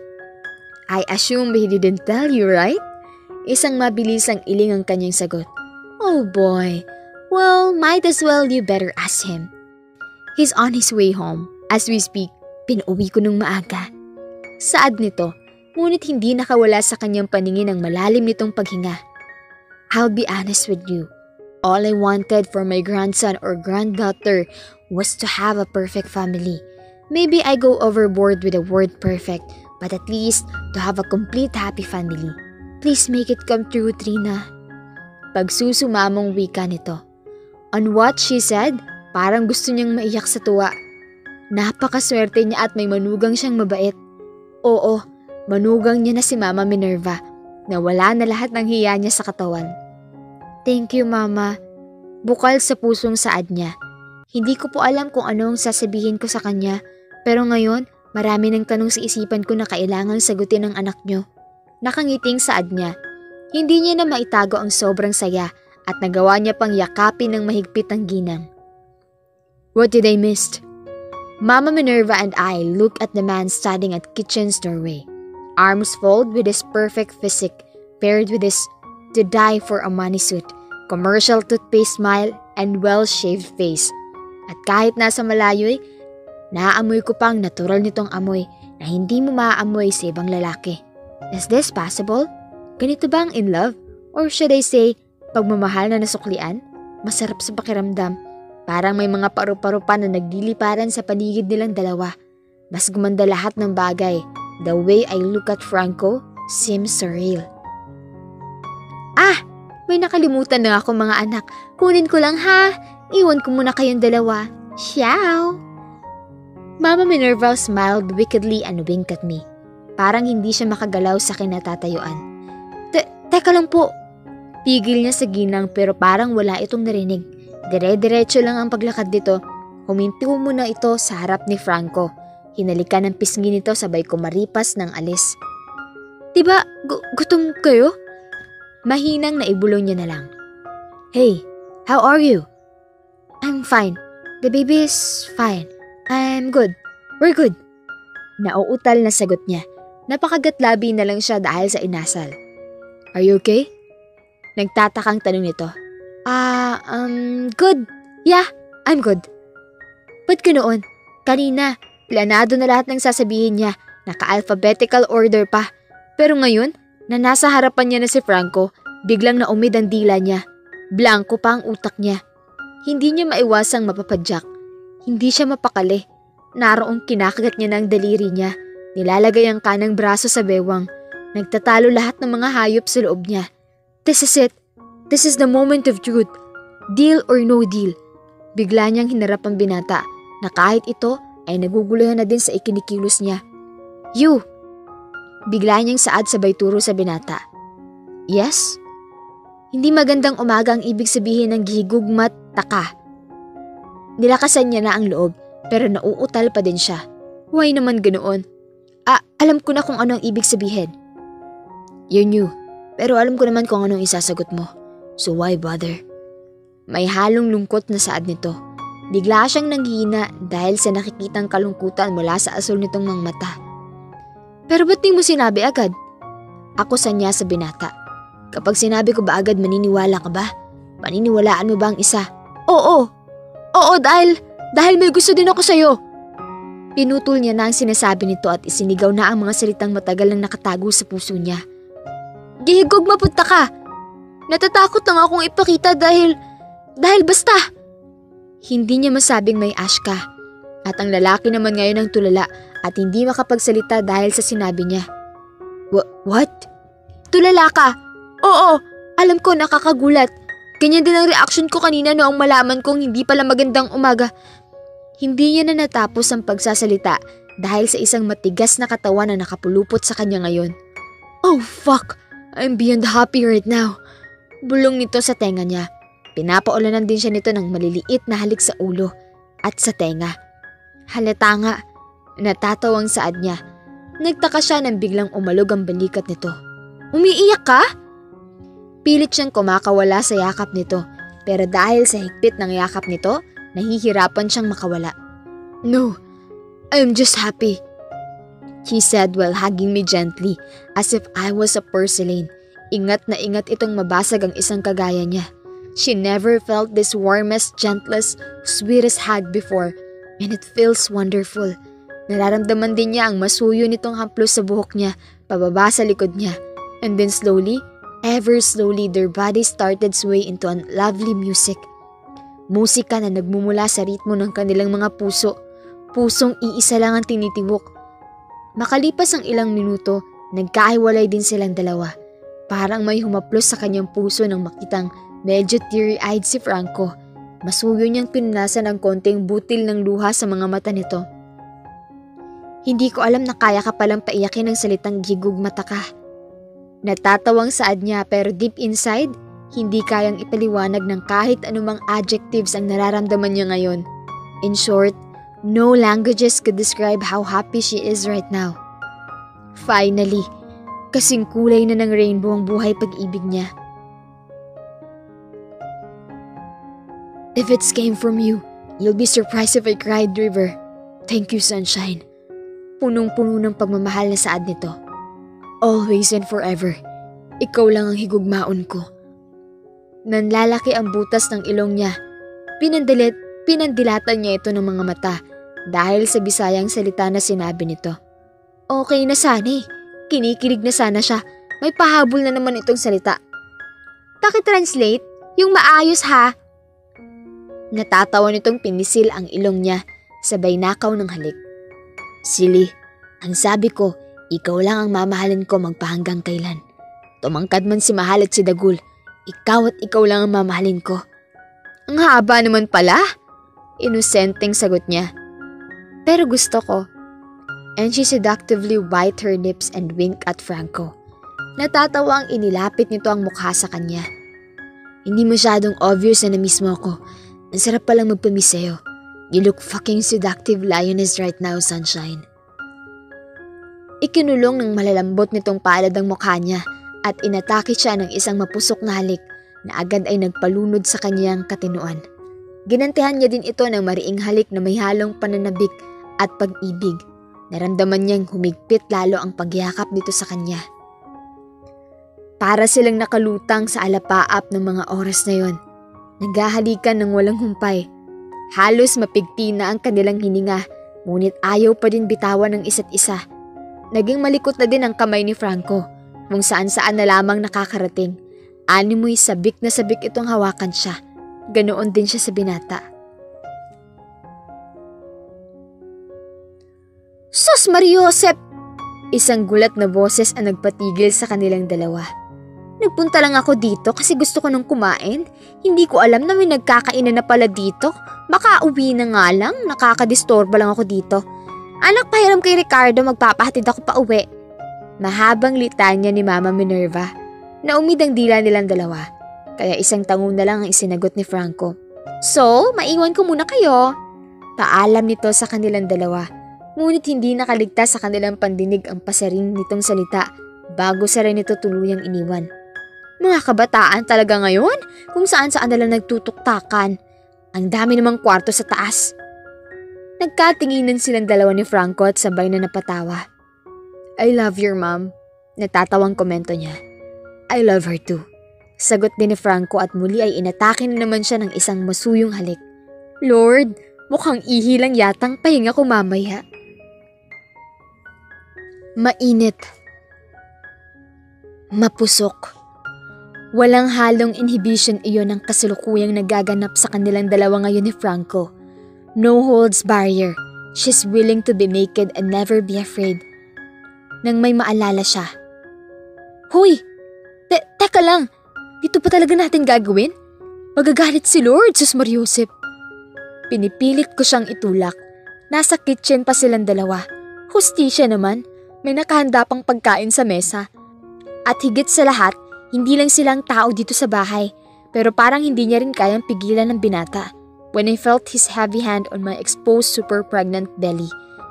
I assume he didn't tell you, right? Isang mabilisang iling ang kanyang sagot. Oh boy. Well, might as well you better ask him. He's on his way home. As we speak, pinuwi ko nung maaga. Saad nito, ngunit hindi nakawala sa kanyang paningin ang malalim nitong paghinga. I'll be honest with you. All I wanted for my grandson or granddaughter was to have a perfect family. Maybe I go overboard with the word perfect, but at least to have a complete happy family. Please make it come true, Trina. Pagsusumamong wika nito. On what she said, parang gusto niyang maiyak sa tuwa. Napakaswerte niya at may manugang siyang mabait. Oo, manugang niya na si Mama Minerva, na wala na lahat ng hiya niya sa katawan. Thank you, Mama. Bukal sa pusong saad niya. Hindi ko po alam kung ano ang sasabihin ko sa kanya, pero ngayon, marami ng tanong sa isipan ko na kailangang sagutin ng anak niyo. Nakangiting saad niya. Hindi niya na maitago ang sobrang saya at nagawa niya pang yakapin ng mahigpit ang ginang. What did I miss? Mama Minerva and I looked at the man standing at kitchen's doorway. Arms folded with his perfect physique, paired with his to die for a money suit, commercial toothpaste smile, and well-shaved face. At kahit nasa malayo'y, naaamoy ko pang natural nitong amoy na hindi mo maaamoy sa ibang lalaki. Is this possible? Ganito ba ang in love? Or should I say, pagmamahal na nasuklian? Masarap sa pakiramdam. Parang may mga paru-paro pa na nagliliparan sa paligid nilang dalawa. Mas gumanda lahat ng bagay. The way I look at Franco seems surreal. May nakalimutan na ako mga anak. Kunin ko lang ha. Iwan ko muna kayong dalawa. Ciao! Mama Minerva smiled wickedly and winked at me. Parang hindi siya makagalaw sa kinatatayuan. Teka lang po. Pigil niya sa ginang pero parang wala itong narinig. Dire-diretso lang ang paglakad nito. Huminto muna ito sa harap ni Franco. Hinalikan ng pisngi nito sabay kumaripas ng alis. Diba, gutom kayo? Mahinang naibulong niya na lang. Hey, how are you? I'm fine. The baby is fine. I'm good. We're good. Nauutal na sagot niya. Napakagatlabi na lang siya dahil sa inasal. Are you okay? Nagtatakang tanong nito. Good. Yeah, I'm good. Ba't ganoon? Kanina, planado na lahat ng sasabihin niya. Naka-alphabetical order pa. Pero ngayon, na nasa harapan niya na si Franco, biglang naumid ang dila niya. Blanko pa ang utak niya. Hindi niya maiwasang mapapadyak. Hindi siya mapakali. Naroong kinakagat niya ng daliri niya. Nilalagay ang kanang braso sa bewang. Nagtatalo lahat ng mga hayop sa loob niya. This is it. This is the moment of truth. Deal or no deal. Bigla niyang hinarap ang binata na kahit ito ay naguguluhan na din sa ikinikilos niya. You! Bigla niyang saad sabay turo sa binata. Yes? Hindi magandang umaga ang ibig sabihin ng gihigugmat taka. Nilakasan niya na ang loob pero nauutal pa din siya. Why naman ganoon? Alam ko na kung ano ang ibig sabihin. You knew, pero alam ko naman kung anong isasagot mo. So why bother? May halong lungkot na saad nito. Bigla siyang nanghihina dahil sa nakikitang kalungkutan mula sa asul nitong mga mata. Pero ba't di mo sinabi agad? Ako sanya sa binata. Kapag sinabi ko ba agad, maniniwala ka ba? Paniniwalaan mo ba ang isa? Oo, dahil may gusto din ako sa'yo. Pinutol niya na ang sinasabi nito at isinigaw na ang mga salitang matagal nang nakatago sa puso niya. Gihigog, mapunta ka. Natatakot lang akong ipakita dahil basta. Hindi niya masabing may ash ka. At ang lalaki naman ngayon ang tulala at hindi makapagsalita dahil sa sinabi niya. What? Tulala ka? Oo, alam ko, nakakagulat. Ganyan din ang reaction ko kanina noong malaman kong hindi pala magandang umaga. Hindi niya na natapos ang pagsasalita dahil sa isang matigas na katawan na nakapulupot sa kanya ngayon. Oh fuck, I'm beyond happy right now. Bulong nito sa tenga niya. Pinapaulanan din siya nito ng maliliit na halik sa ulo at sa tenga. Halata nga, natatawang saad niya. Nagtaka siya nang biglang umalog ang balikat nito. Umiiyak ka? Pilit siyang kumakawala sa yakap nito, pero dahil sa higpit ng yakap nito, nahihirapan siyang makawala. No, I'm just happy, she said while hugging me gently as if I was a porcelain. Ingat na ingat itong mabasag ang isang kagaya niya. She never felt this warmest, gentlest, sweetest hug before, and it feels wonderful. Nararamdaman din niya ang masuyo nitong hamplos sa buhok niya, pababa sa likod niya. And then slowly, ever slowly, their bodies started sway into a lovely music. Musika na nagmumula sa ritmo ng kanilang mga puso. Pusong iisa lang ang tinitibok. Makalipas ang ilang minuto, nagkahiwalay din silang dalawa. Parang may humaplos sa kanyang puso nang makitang medyo teary-eyed si Franco. Masuyo niyang pinunasan ang konting butil ng luha sa mga mata nito. Hindi ko alam na kaya ka palang paiyakin ng salitang gigugmata ka. Natatawang saad niya pero deep inside, hindi kayang ipaliwanag ng kahit anumang adjectives ang nararamdaman niya ngayon. In short, no languages could describe how happy she is right now. Finally, kasing kulay na ng rainbow ang buhay pag-ibig niya. If it came from you, you'll be surprised if I cried, River. Thank you, sunshine. Punong-puno ng pagmamahal na saad nito. Always and forever, ikaw lang ang higugmaon ko. Nanlalaki ang butas ng ilong niya. Pinandilatan niya ito ng mga mata dahil sa bisayang salita na sinabi nito. Okay na sana eh. Kinikilig na sana siya. May pahabol na naman itong salita. Paki-translate, yung maayos ha. Natatawa nitong pinisil ang ilong niya, sabay nakaw ng halik. Silly, ang sabi ko, ikaw lang ang mamahalin ko magpahanggang kailan. Tumangkad man si Mahal at si Dagul, ikaw at ikaw lang ang mamahalin ko. Ang haba naman pala, inosenteng sagot niya. Pero gusto ko. And she seductively bite her lips and wink at Franco. Natatawa ang inilapit nito ang mukha sa kanya. Hindi masyadong obvious na namiss mo ako. Ang sarap palang magpamiss sa'yo. You look fucking seductive lioness right now, sunshine. Ikinulong ng malalambot nitong palad ang mukha niya at inatake siya ng isang mapusok na halik na agad ay nagpalunod sa kanyang katinuan. Ginantihan niya din ito ng mariing halik na may halong pananabik at pag-ibig. Naramdaman niyang humigpit lalo ang pagyakap nito sa kanya. Para silang nakalutang sa alapaap ng mga oras na yon. Naghahalikan ng walang humpay. Halos mapigti na ang kanilang hininga, ngunit ayaw pa din bitawan ng isa't isa. Naging malikot na din ang kamay ni Franco, kung saan-saan na lamang nakakarating. Animoy sabik na sabik itong hawakan siya. Ganoon din siya sa binata. Sus Mariosep! Isang gulat na boses ang nagpatigil sa kanilang dalawa. Nagpunta lang ako dito kasi gusto ko nang kumain. Hindi ko alam na may nagkakainan na pala dito. Baka uwi na nga lang, nakakadistorba lang ako dito. Anak, pahiram kay Ricardo, magpapahatid ako pa uwi. Mahabang litanya ni Mama Minerva. Naumid ang dila nilang dalawa. Kaya isang tango na lang ang isinagot ni Franco. So, maiwan ko muna kayo. Paalam nito sa kanilang dalawa. Ngunit hindi nakaligtas sa kanilang pandinig ang pasaring nitong salita bago sa rin ito tuluyang iniwan. Mga kabataan talaga ngayon kung saan-saan nila nagtutuktakan. Ang dami namang kwarto sa taas. Nagkatinginan silang dalawa ni Franco at sabay na napatawa. I love your mom, natatawang komento niya. I love her too. Sagot din ni Franco at muli ay inatake na naman siya ng isang masuyong halik. Lord, mukhang ihi lang yatang pahinga ko mamaya. Mainit. Mapusok. Walang halong inhibition iyon ang kasalukuyang nagaganap sa kanilang dalawa ngayon ni Franco. No holds barrier. She's willing to be naked and never be afraid. Nang may maalala siya. Hoy! Teka lang! Ito pa talaga natin gagawin? Magagalit si Lord, Sus Mariusip. Pinipilit ko siyang itulak. Nasa kitchen pa silang dalawa. Hustisya naman. May nakahanda pang pagkain sa mesa. At higit sa lahat, hindi lang silang tao dito sa bahay, pero parang hindi niya rin kayang pigilan ng binata. When I felt his heavy hand on my exposed super pregnant belly,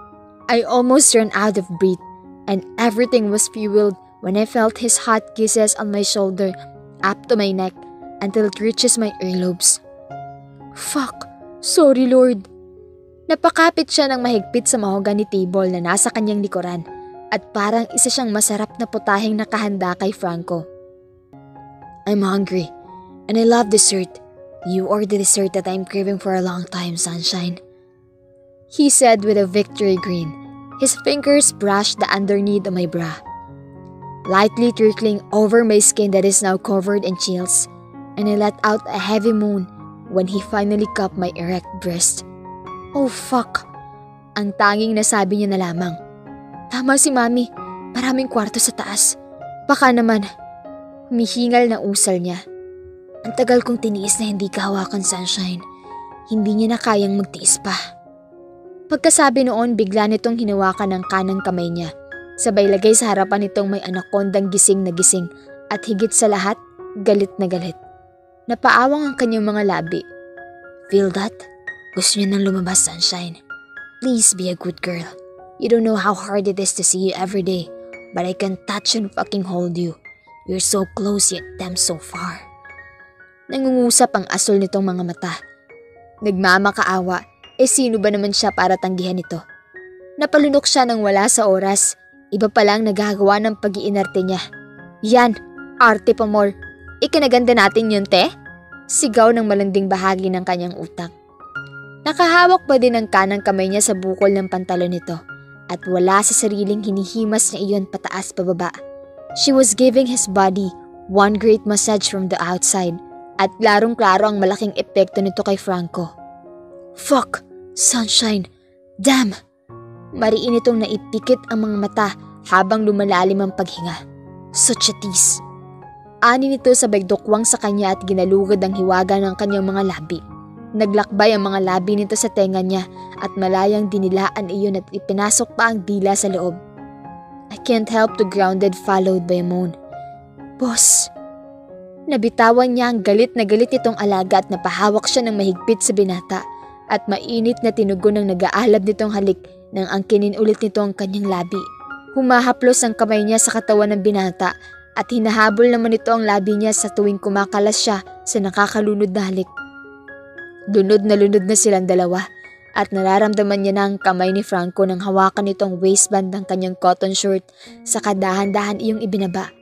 I almost ran out of breath, and everything was fueled when I felt his hot kisses on my shoulder, up to my neck, until it reaches my earlobes. Fuck! Sorry, Lord. Napakapit siya ng mahigpit sa mahogany table na nasa kanyang likuran, at parang isa siyang masarap na putaheng nakahanda kay Franco. I'm hungry, and I love dessert. You are the dessert that I'm craving for a long time, sunshine. He said with a victory grin. His fingers brushed the underneath of my bra, lightly trickling over my skin that is now covered in chills, and I let out a heavy moan when he finally cupped my erect breast. Oh fuck! Ang tanging nasabi niya na lamang. Tama si Mami, maraming kwarto sa taas. Baka naman. Humihingal na usal niya. Ang tagal kong tiniis na hindi kahawakan, sunshine. Hindi niya na kayang magtiis pa. Pagkasabi noon, bigla nitong hinawakan ng kanang kamay niya. Sabay lagay sa harapan nitong may anakondang gising na gising at higit sa lahat, galit na galit. Napaawang ang kanyang mga labi. Feel that? Gusto niya nang lumabas, sunshine. Please be a good girl. You don't know how hard it is to see you every day, but I can touch and fucking hold you. You're so close yet damn so far. Nangungusap ang asol nitong mga mata. Nagmamakaawa, sino ba naman siya para tanggihan ito? Napalunok siya nang wala sa oras. Iba palang nagagawa ng pag-iinarte niya. Yan, arte pa more. Ikinaganda natin yun, te? Sigaw ng malanding bahagi ng kanyang utak. Nakahawak pa din ang kanang kamay niya sa bukol ng pantalon nito at wala sa sariling hinihimas na iyon pataas pababa. She was giving his body one great massage from the outside at klarong-klaro ang malaking epekto nito kay Franco. Fuck! Sunshine! Damn! Mariin itong naipikit ang mga mata habang lumalalim ang paghinga. Such a tease. Ani nito sabay dukwang sa kanya at ginalugad ang hiwaga ng kanyang mga labi. Naglakbay ang mga labi nito sa tenga niya at malayang dinilaan iyon at ipinasok pa ang dila sa loob. I can't help to grounded followed by a moan. Boss! Nabitawan niya ang galit na galit nitong alaga at napahawak siya ng mahigpit sa binata at mainit na tinugon ng nag-aalab nitong halik nang angkinin ulit nito ang kanyang labi. Humahaplos ang kamay niya sa katawan ng binata at hinahabol naman ito ang labi niya sa tuwing kumakalas siya sa nakakalunod na halik. Lunod na silang dalawa at nararamdaman niya na ang kamay ni Franco nang hawakan nitong waistband ng kanyang cotton short sa kadahan-dahan iyong ibinaba.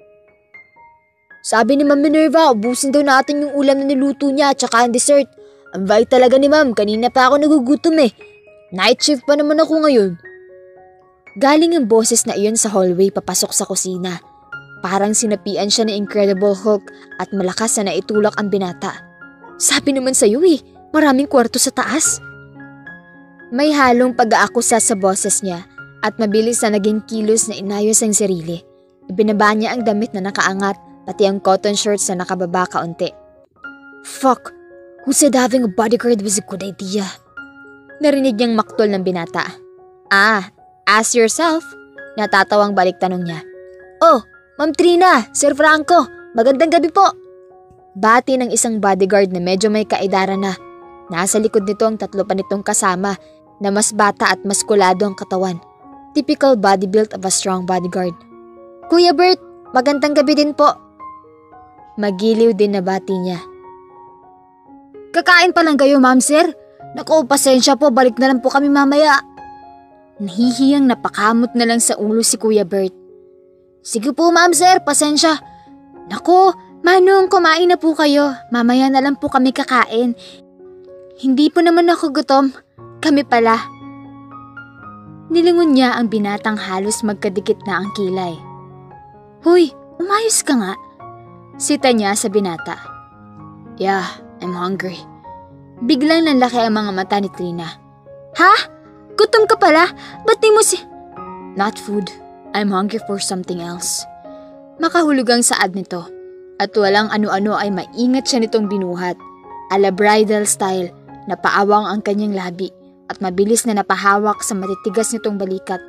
Sabi ni Ma'am Minerva, ubusin daw natin yung ulam na niluto niya at saka ang dessert. Ang bait talaga ni Ma'am, kanina pa ako nagugutom eh. Night shift pa naman ako ngayon. Galing ang boses na iyon sa hallway papasok sa kusina. Parang sinapian siya ng Incredible Hulk at malakas na naitulak ang binata. Sabi naman sa'yo eh, maraming kwarto sa taas. May halong pag-aakusa sa boses niya at mabilis na naging kilos na inayos ang sarili. Ibinaba niya ang damit na nakaangat pati ang cotton shorts na nakababa kaunti. Fuck! Who said having a bodyguard was a good idea? Narinig niyang maktol ng binata. Ask yourself. Natatawang balik tanong niya. Oh, Ma'am Trina, Sir Franco, magandang gabi po. Bati ng isang bodyguard na medyo may kaedara na. Nasa likod nito ang tatlo pa nitong kasama na mas bata at maskulado ang katawan. Typical body build of a strong bodyguard. Kuya Bert, magandang gabi din po. Magiliw din na bati niya. Kakain pa lang kayo, ma'am sir? Naku, pasensya po, balik na lang po kami mamaya. Nahihiyang napakamot na lang sa ulo si Kuya Bert. Sige po ma'am sir, pasensya. Naku, Manong, kumain na po kayo. Mamaya na lang po kami kakain. Hindi po naman ako gutom. Kami pala. Nilingon niya ang binatang halos magkadikit na ang kilay. Huy, umayos ka nga. Sita niya sa binata. Yeah, I'm hungry. Biglang nanlaki ang mga mata ni Trina. Ha? Gutom ka pala? Ba't di mo Not food. I'm hungry for something else. Makahulugang saad nito. At walang ano-ano ay maingat siya nitong binuhat. Ala bridal style, napaawang ang kanyang labi at mabilis na napahawak sa matitigas nitong balikat.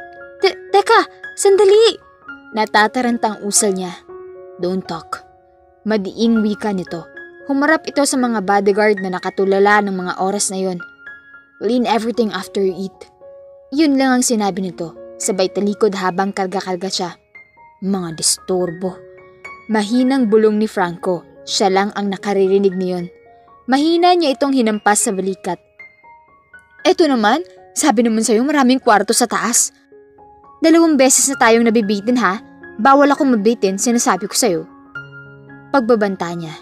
Teka, sandali! Natatarantang usal niya. Don't talk. Madiing wika nito. Humarap ito sa mga bodyguard na nakatulala ng mga oras na yon. Clean everything after you eat. Yun lang ang sinabi nito, sabay talikod habang karga-karga siya. Mga disturbo. Mahinang bulong ni Franco, siya lang ang nakaririnig niyon. Mahina niya itong hinampas sa balikat. Eto naman, sabi naman sa'yo maraming kwarto sa taas. 2 beses na tayong nabibitin ha, bawal akong mabitin, sinasabi ko sa'yo. Pagbabanta niya.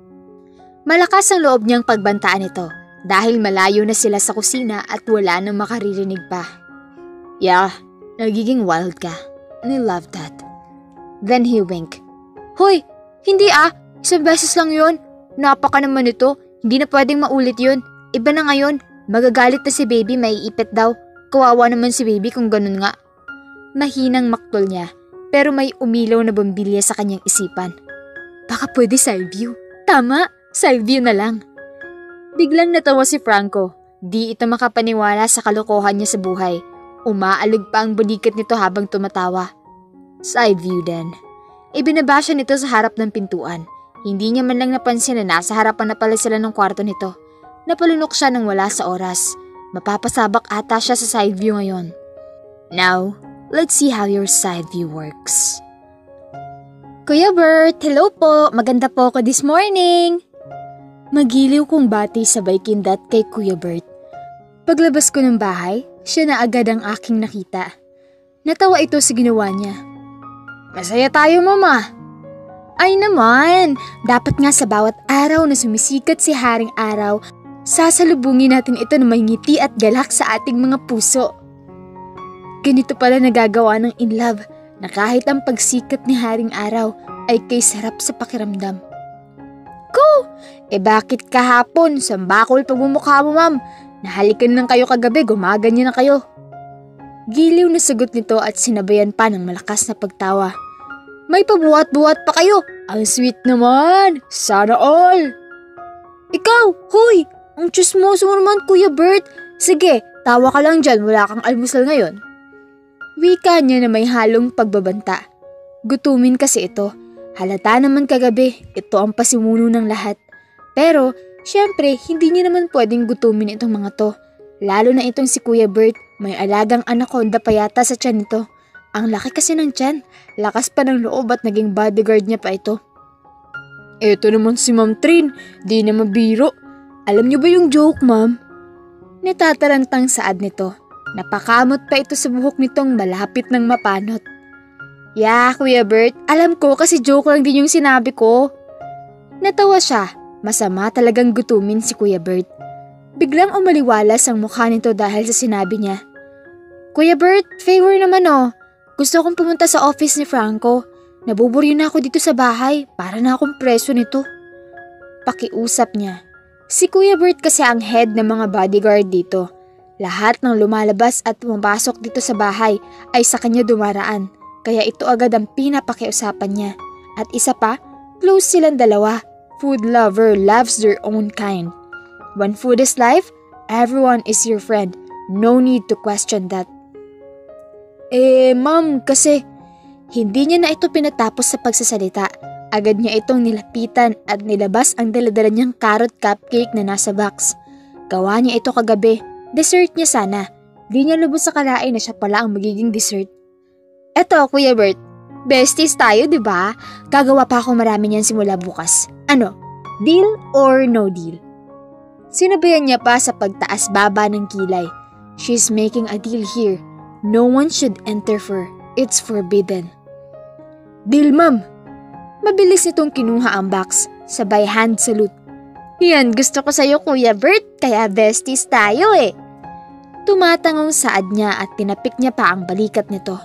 Malakas ang loob niyang pagbantaan ito dahil malayo na sila sa kusina at wala nang makaririnig pa. Yeah, nagiging wild ka. And I love that. Then he winked. Hoy, hindi 1 beses lang yun. Napaka naman ito, hindi na pwedeng maulit yun. Iba na ngayon, magagalit na si baby, maiipit daw. Kawawa naman si baby kung ganun nga. Mahinang maktol niya, pero may umilaw na bambilya sa kanyang isipan. Baka pwede side view. Tama, side view na lang. Biglang natawa si Franco. Di ito makapaniwala sa kalokohan niya sa buhay. Umaalog pa ang balikat nito habang tumatawa. Side view din. Ibinaba siya nito sa harap ng pintuan. Hindi niya man lang napansin na nasa harapan na pala sila ng kwarto nito. Napalunok siya nang wala sa oras. Mapapasabak ata siya sa side view ngayon. Now, let's see how your side view works. Kuya Bert, hello po. Maganda po ako this morning. Magiliw kong bati sabay kindat kay Kuya Bert. Paglabas ko ng bahay, siya na agad ang aking nakita. Natawa ito sa ginawa niya. Masaya tayo, mama. Ay naman, dapat nga sa bawat araw na sumisikat si Haring Araw, sasalubungin natin ito na may ngiti at galak sa ating mga puso. Ganito pala nagagawa ng in love, na kahit ang pagsikat ni Haring Araw ay kay sarap sa pakiramdam. Ko! Bakit kahapon, sambakol pagmumukha mo, ma'am? Nahalikan lang kayo kagabi, gumaganyan na kayo. Giliw na sagot nito at sinabayan pa ng malakas na pagtawa. May pabuhat-buhat pa kayo. Ang sweet naman. Sana all. Ikaw, huy! Ang chismoso mo naman, Kuya Bert. Sige, tawa ka lang dyan, wala kang almusal ngayon. Wika niya na may halong pagbabanta. Gutumin kasi ito. Halata naman kagabi, ito ang pasimuno ng lahat. Pero, syempre, hindi niya naman pwedeng gutumin itong mga to. Lalo na itong si Kuya Bert, may alagang anaconda pa yata sa tiyan nito. Ang laki kasi ng tiyan, lakas pa ng loob at naging bodyguard niya pa ito. Eto naman si Ma'am Trin, di na mabiro. Alam niyo ba yung joke, ma'am? Natatarantang saad nito. Napakamot pa ito sa buhok nitong malapit ng mapanot. Yeah, Kuya Bert, alam ko kasi joke lang din yung sinabi ko. Natawa siya, masama talagang gutumin si Kuya Bert. Biglang umaliwalas ang mukha nito dahil sa sinabi niya. Kuya Bert, favor naman oh. Gusto kong pumunta sa office ni Franco. Nabuburyo na ako dito sa bahay. Para na akong preso nito. Pakiusap niya. Si Kuya Bert kasi ang head ng mga bodyguard dito. Lahat ng lumalabas at pumapasok dito sa bahay ay sa kanya dumaraan. Kaya ito agad ang pinapakiusapan niya. At isa pa, close silang dalawa. Food lover loves their own kind. When food is life, everyone is your friend. No need to question that. Ma'am, kasi hindi niya na ito pinatapos sa pagsasalita. Agad niya itong nilapitan at nilabas ang daladala niyang carrot cupcake na nasa box. Gawa niya ito kagabi. Dessert niya sana. Di niya lubos sa kalain na siya pala ang magiging dessert. Eto, Kuya Bert. Besties tayo, di ba? Gagawa pa ako marami niyan simula bukas. Ano? Deal or no deal? Sinabayan niya pa sa pagtaas-baba ng kilay. She's making a deal here. No one should interfere. It's forbidden. Deal, ma'am. Mabilis nitong kinuha ang box. Sabay hand salute. Yan, gusto ko sa'yo, Kuya Bert. Kaya besties tayo eh. Tumatangong saad niya at tinapik niya pa ang balikat nito.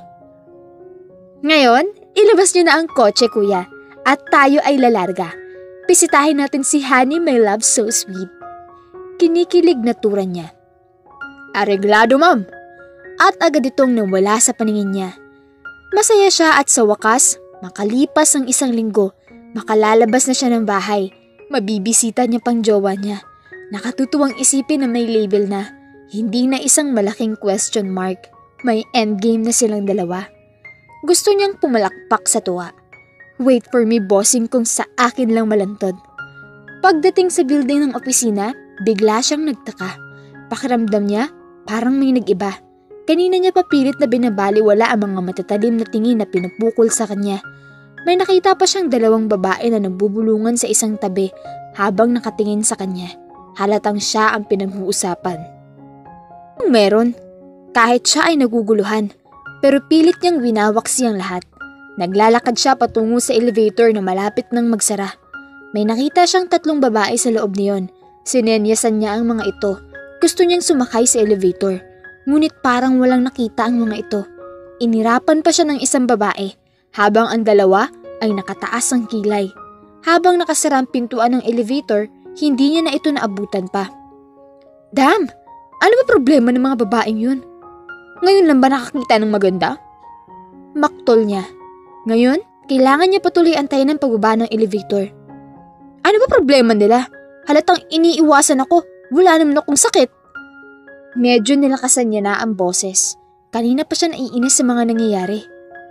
Ngayon, ilabas niyo na ang kotse, Kuya. At tayo ay lalarga. Bisitahin natin si Honey, my love so sweet. Kinikilig na turan niya. Areglado, ma'am. At agad itong nawala sa paningin niya. Masaya siya at sa wakas, makalipas ang 1 linggo, makalalabas na siya ng bahay. Mabibisita niya pang jowa niya. Nakatutuwang isipin na may label na, hindi na isang malaking question mark. May endgame na silang dalawa. Gusto niyang pumalakpak sa tuwa. Wait for me, bossing, kung sa akin lang malantod. Pagdating sa building ng opisina, bigla siyang nagtaka. Pakiramdam niya, parang may nag-iba. Kanina niya papilit na binabaliwala ang mga matatalim na tingin na pinupukol sa kanya. May nakita pa siyang 2 babae na nagbubulungan sa isang tabi habang nakatingin sa kanya. Halatang siya ang pinag-uusapan. Meron, kahit siya ay naguguluhan, pero pilit niyang winawak siyang lahat. Naglalakad siya patungo sa elevator na malapit nang magsara. May nakita siyang 3 babae sa loob niyon. Sinenyasan niya ang mga ito. Gusto niyang sumakay sa elevator. Ngunit parang walang nakita ang mga ito. Inirapan pa siya ng isang babae, habang ang 2 ay nakataas ang kilay. Habang nakasara ang pintuan ng elevator, hindi niya na ito naabutan pa. Damn! Ano ba problema ng mga babaeng yun? Ngayon lang ba nakakita ng maganda? Maktol niya. Ngayon, kailangan niya patuloy antayin ang pagbaba ng elevator. Ano ba problema nila? Halatang iniiwasan ako. Wala naman akong sakit. Medyo nilakasan niya na ang boses. Kanina pa siya naiinis sa mga nangyayari.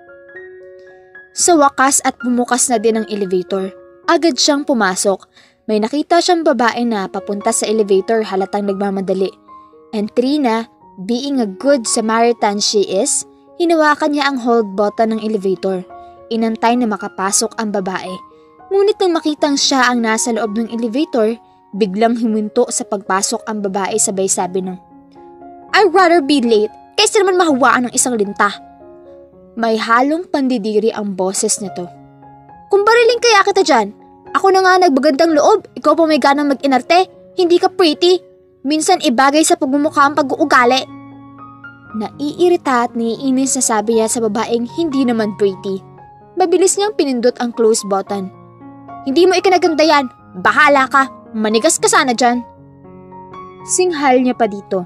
Sa wakas at bumukas na din ang elevator. Agad siyang pumasok. May nakita siyang babae na papunta sa elevator halatang nagmamadali. And Trina, being a good Samaritan she is, hinawakan niya ang hold button ng elevator. Inantay na makapasok ang babae. Ngunit nang makitang siya ang nasa loob ng elevator, biglang huminto sa pagpasok ang babae sabay sabi ng, I'd rather be late kaysa naman mahawaan ng isang linta. May halong pandidiri ang boses nito. Kung bariling kaya kita dyan, ako na nga nagbagandang loob, ikaw pa may ganang mag-inarte, hindi ka pretty. Minsan ibagay sa pagmumukha ang pag-uugali. Naiirita at naiinis na sabi niya sa babaeng hindi naman pretty. Mabilis niyang pinindot ang close button. Hindi mo ikinaganda yan, bahala ka, manigas ka sana dyan. Singhal niya pa dito.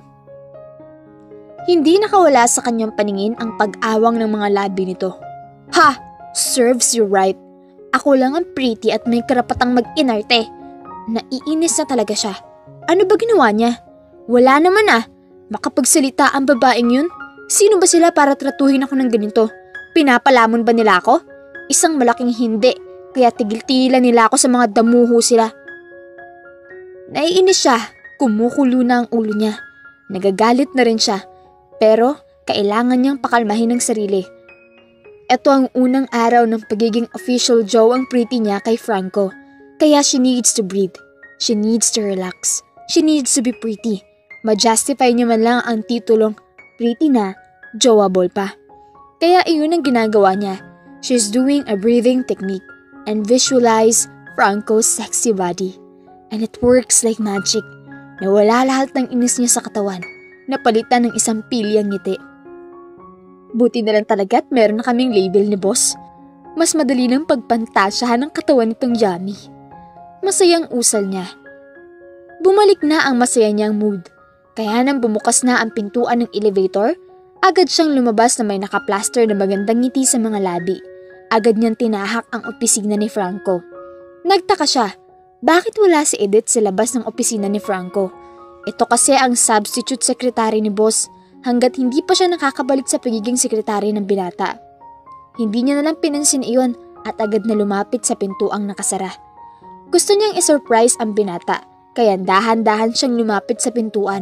Hindi nakawala sa kanyang paningin ang pag-awang ng mga labi nito. Ha! Serves you right. Ako lang ang pretty at may karapatang mag-inarte. Naiinis na talaga siya. Ano ba ginawa niya? Wala naman ah. Makapagsalita ang babaeng yun? Sino ba sila para tratuhin ako ng ganito? Pinapalamon ba nila ako? Isang malaking hindi. Kaya tigil-tigilan nila ako sa mga damuho sila. Naiinis siya. Kumukulo na ang ulo niya. Nagagalit na rin siya. Pero kailangan niyang pakalmahin ang sarili. Ito ang unang araw ng pagiging official Joe ang pretty niya kay Franco. Kaya she needs to breathe. She needs to relax. She needs to be pretty. Ma-justify niya man lang ang titulong pretty na, joable pa. Kaya iyon ang ginagawa niya. She's doing a breathing technique and visualize Franco's sexy body. And it works like magic. Nawala lahat ng inis niya sa katawan. Napalitan ng isang pilyang ngiti. Buti na lang talaga at meron na kaming label ni boss. Mas madali ng pagpantasyahan ng katawan nitong yummy. Masayang usal niya. Bumalik na ang masaya niyang mood. Kaya nang bumukas na ang pintuan ng elevator, agad siyang lumabas na may nakaplaster na magandang ngiti sa mga labi. Agad niyang tinahak ang opisina ni Franco. Nagtaka siya, bakit wala si Edith sa labas ng opisina ni Franco? Ito kasi ang substitute secretary ni boss hanggat hindi pa siya nakakabalik sa pagiging sekretary ng binata. Hindi niya nalang pinansin iyon at agad na lumapit sa pintuang nakasara. Gusto niyang isurprise ang binata kaya dahan-dahan siyang lumapit sa pintuan.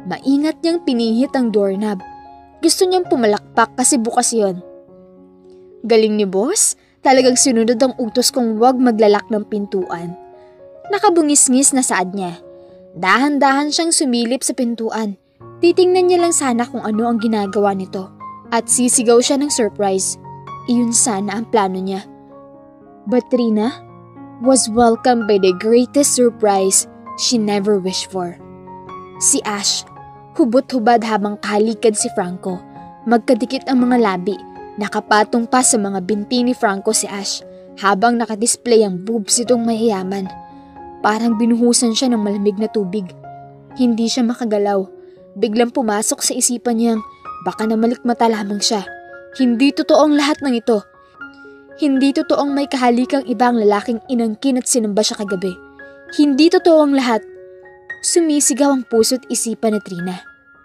Maingat niyang pinihit ang doorknob. Gusto niyang pumalakpak kasi bukas yon. Galing ni boss, talagang sinunod ang utos kong huwag maglalak ng pintuan. Nakabungis-ngis na saad niya. Dahan-dahan siyang sumilip sa pintuan. Titingnan niya lang sana kung ano ang ginagawa nito at sisigaw siya ng surprise. Iyon sana ang plano niya. But Trina was welcomed by the greatest surprise she never wished for. Si Ash, hubot-hubad habang kahalikad si Franco. Magkadikit ang mga labi, nakapatong pa sa mga binti ni Franco si Ash habang nakadisplay ang boobs itong mayayaman. Parang binuhusan siya ng malamig na tubig. Hindi siya makagalaw. Biglang pumasok sa isipan niyang baka namalikmata lamang siya. Hindi totoo ang lahat ng ito. Hindi totoong may kahalikang ibang lalaking inangkin at sinamba siya kagabi. Hindi totoo ang lahat. Sumisigaw ang puso't isipan ni Trina.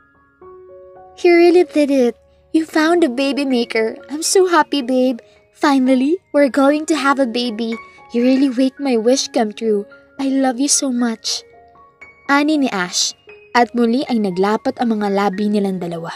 He really did it. You found a baby maker. I'm so happy, babe. Finally, we're going to have a baby. You really make my wish come true. I love you so much. Ani ni Ash, at muli ay naglapat ang mga labi nilang dalawa.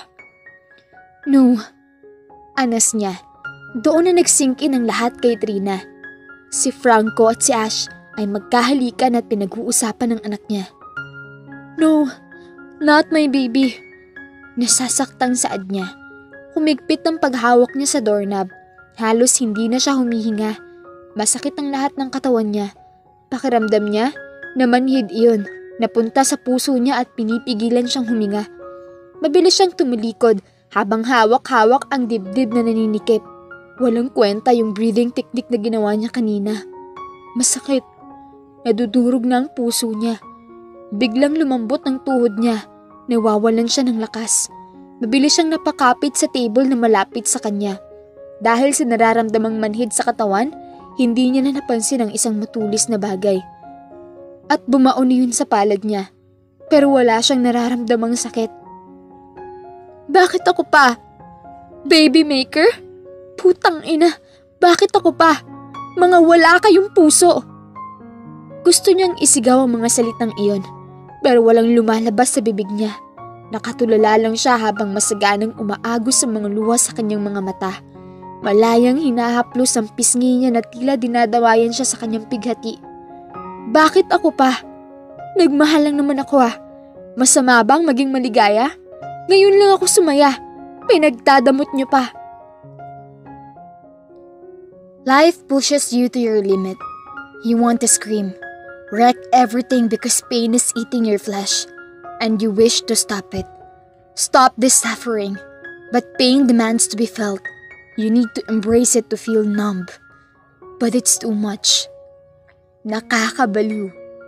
No, anas niya. Doon na nagsink in ang lahat kay Trina. Si Franco at si Ash ay magkahalikan at pinag-uusapan ng anak niya. No, not my baby. Nasasaktang saad niya. Humigpit ang paghawak niya sa doorknob. Halos hindi na siya humihinga. Masakit ang lahat ng katawan niya. Pakiramdam niya, namanhid iyon. Napunta sa puso niya at pinipigilan siyang huminga. Mabilis siyang tumalikod habang hawak-hawak ang dibdib na naninikip. Walang kwenta yung breathing technique na ginawa niya kanina. Masakit. Nadudurog na ang puso niya. Biglang lumambot ang tuhod niya. Nawawalan siya ng lakas. Mabilis siyang napakapit sa table na malapit sa kanya. Dahil sa nararamdamang manhid sa katawan, hindi niya na napansin ang isang matulis na bagay. At bumaon yun sa palad niya. Pero wala siyang nararamdamang sakit. Bakit ako pa? Baby maker? Putang ina, bakit ako pa? Mga wala kayong puso. Gusto niyang isigaw ang mga salitang iyon. Pero walang lumalabas sa bibig niya. Nakatulala lang siya habang masaganang umaagos sa mga luha sa kanyang mga mata. Malayang hinahaplos ang pisngi niya na tila dinadawayan siya sa kanyang pighati. Bakit ako pa? Nagmahal lang naman ako ah. Masama bang maging maligaya? Ngayon lang ako sumaya. Pinagdadamot niyo pa. Life pushes you to your limit. You want to scream. Wreck everything because pain is eating your flesh. And you wish to stop it. Stop this suffering. But pain demands to be felt. You need to embrace it to feel numb. But it's too much. Nakakabaliw.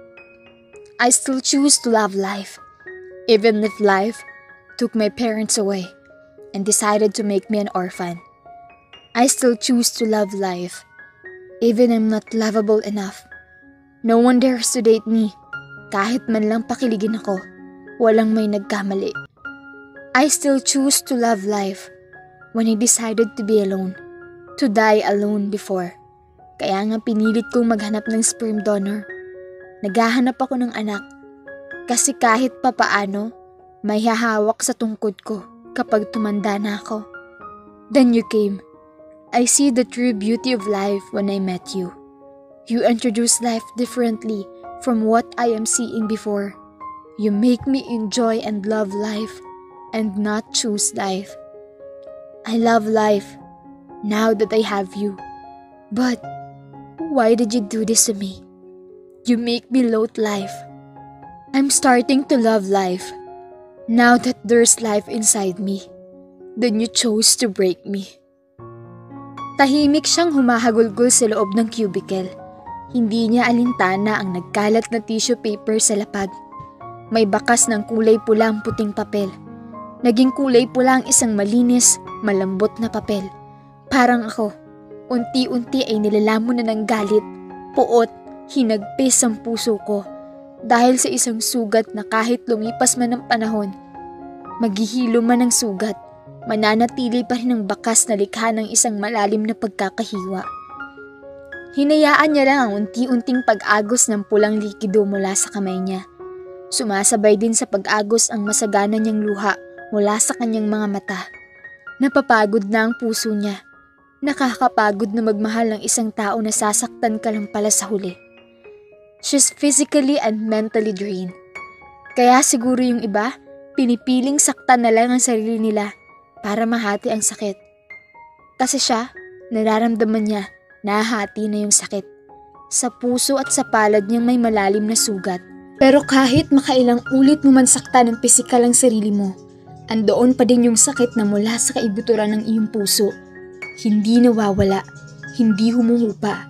I still choose to love life. Even if life took my parents away and decided to make me an orphan. I still choose to love life. Even I'm not lovable enough. No one dares to date me. Kahit man lang pakiligin ako, walang may nagkamali. I still choose to love life. When I decided to be alone, to die alone before. Kaya nga pinilit kong maghanap ng sperm donor. Naghahanap ako ng anak. Kasi kahit papaano, may hahawak sa tungkod ko kapag tumanda na ako. Then you came. I see the true beauty of life when I met you. You introduce life differently from what I am seeing before. You make me enjoy and love life and not choose life. I love life now that I have you. But why did you do this to me? You make me loathe life. I'm starting to love life now that there's life inside me. Then you chose to break me. Tahimik siyang humahagulgol sa loob ng cubicle. Hindi niya alintana ang nagkalat na tissue paper sa lapag. May bakas ng kulay pula ang puting papel. Naging kulay pula ang isang malinis, malambot na papel. Parang ako, unti-unti ay nilalamon na ng galit, puot, hinagpis ang puso ko. Dahil sa isang sugat na kahit lumipas man ang panahon, maghihilo man ang sugat, mananatili pa rin ang bakas na likha ng isang malalim na pagkakahiwa. Hinayaan niya lang ang unti-unting pag-agos ng pulang likido mula sa kamay niya. Sumasabay din sa pag-agos ang masagana niyang luha mula sa kanyang mga mata. Napapagod na ang puso niya. Nakakapagod na magmahal ng isang tao na sasaktan ka lang pala sa huli. She's physically and mentally drained. Kaya siguro yung iba, pinipiling saktan na lang ang sarili nila para mahati ang sakit. Kasi siya, nararamdaman niya, nahati na yung sakit. Sa puso at sa palad niyang may malalim na sugat. Pero kahit makailang ulit mo man saktan ng pisikal ang sarili mo, andoon pa din yung sakit na mula sa kaibuturan ng iyong puso. Hindi nawawala, hindi humuhupa.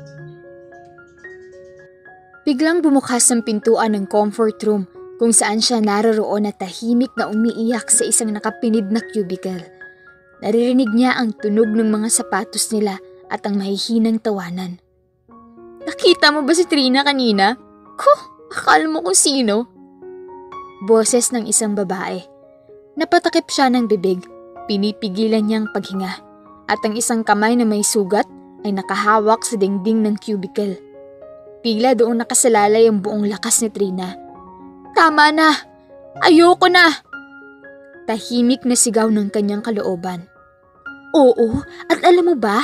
Biglang bumukas ang pintuan ng comfort room kung saan siya naroroon at tahimik na umiiyak sa isang nakapinid na cubicle. Naririnig niya ang tunog ng mga sapatos nila at ang mahihinang tawanan. Nakita mo ba si Trina kanina? Akala mo kung sino? Boses ng isang babae. Napatakip siya ng bibig, pinipigilan niyang paghinga, at ang isang kamay na may sugat ay nakahawak sa dingding ng cubicle. Tila doon nakasalalay ang buong lakas ni Trina. Tama na! Ayoko na! Tahimik na sigaw ng kanyang kalooban. Oo, at alam mo ba?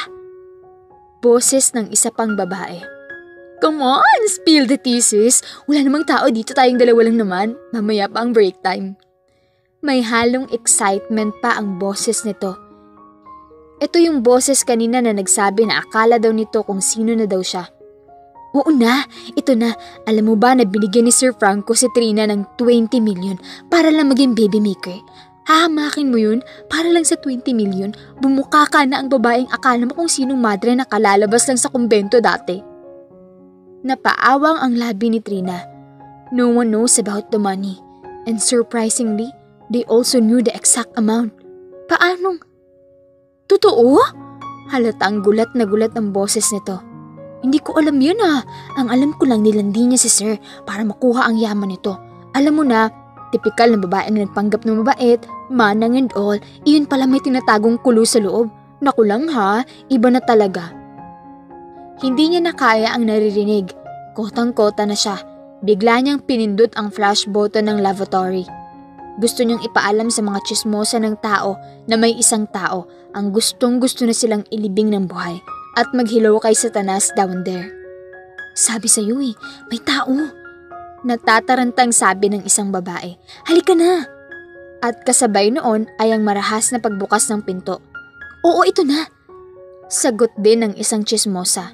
Boses ng isa pang babae. Come on, spill the tea sis. Wala namang tao dito, tayong dalawa lang naman. Mamaya pa ang break time. May halong excitement pa ang boses nito. Ito yung boses kanina na nagsabi na akala daw nito kung sino na daw siya. Oo na, ito na. Alam mo ba na binigyan ni Sir Franco si Trina ng 20 million para lang maging baby maker? Hahamakin mo yun para lang sa 20 million, bumuka ka na ang babaeng akala mo kung sinong madre na kalalabas lang sa kumbento dati. Napaawang ang labi ni Trina. No one knows about the money. And surprisingly, they also knew the exact amount. Paanong? Totoo? Halatang gulat na gulat ang boses nito. Hindi ko alam yun ah. Ang alam ko lang nilandi niya si Sir para makuha ang yaman nito. Alam mo na, tipikal na babae na nagpanggap ng mabait, manang and all, iyon pala may tinatagong kulo sa loob. Naku lang ha, iba na talaga. Hindi niya nakaya ang naririnig. Kotang-kota na siya. Bigla niyang pinindot ang flash button ng lavatory. Gusto niyang ipaalam sa mga tsismosa ng tao na may isang tao ang gustong-gusto na silang ilibing ng buhay at maghilaw kay Satanas down there. Sabi sa'yo may tao. Natatarantang sabi ng isang babae. Halika na! At kasabay noon ay ang marahas na pagbukas ng pinto. Oo, ito na! Sagot din ng isang tsismosa.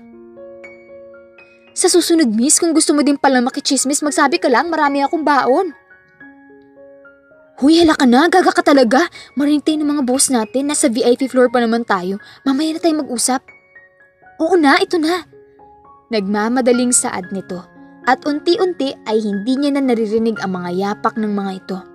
Sa susunod miss, kung gusto mo din pala makichismis, magsabi ka lang, marami akong baon. Huy, hala ka na, gaga ka talaga. Marinig tayo ng mga boss natin, nasa VIP floor pa naman tayo. Mamaya na tayo mag-usap. Oo na, ito na. Nagmamadaling saad nito at unti-unti ay hindi niya na naririnig ang mga yapak ng mga ito.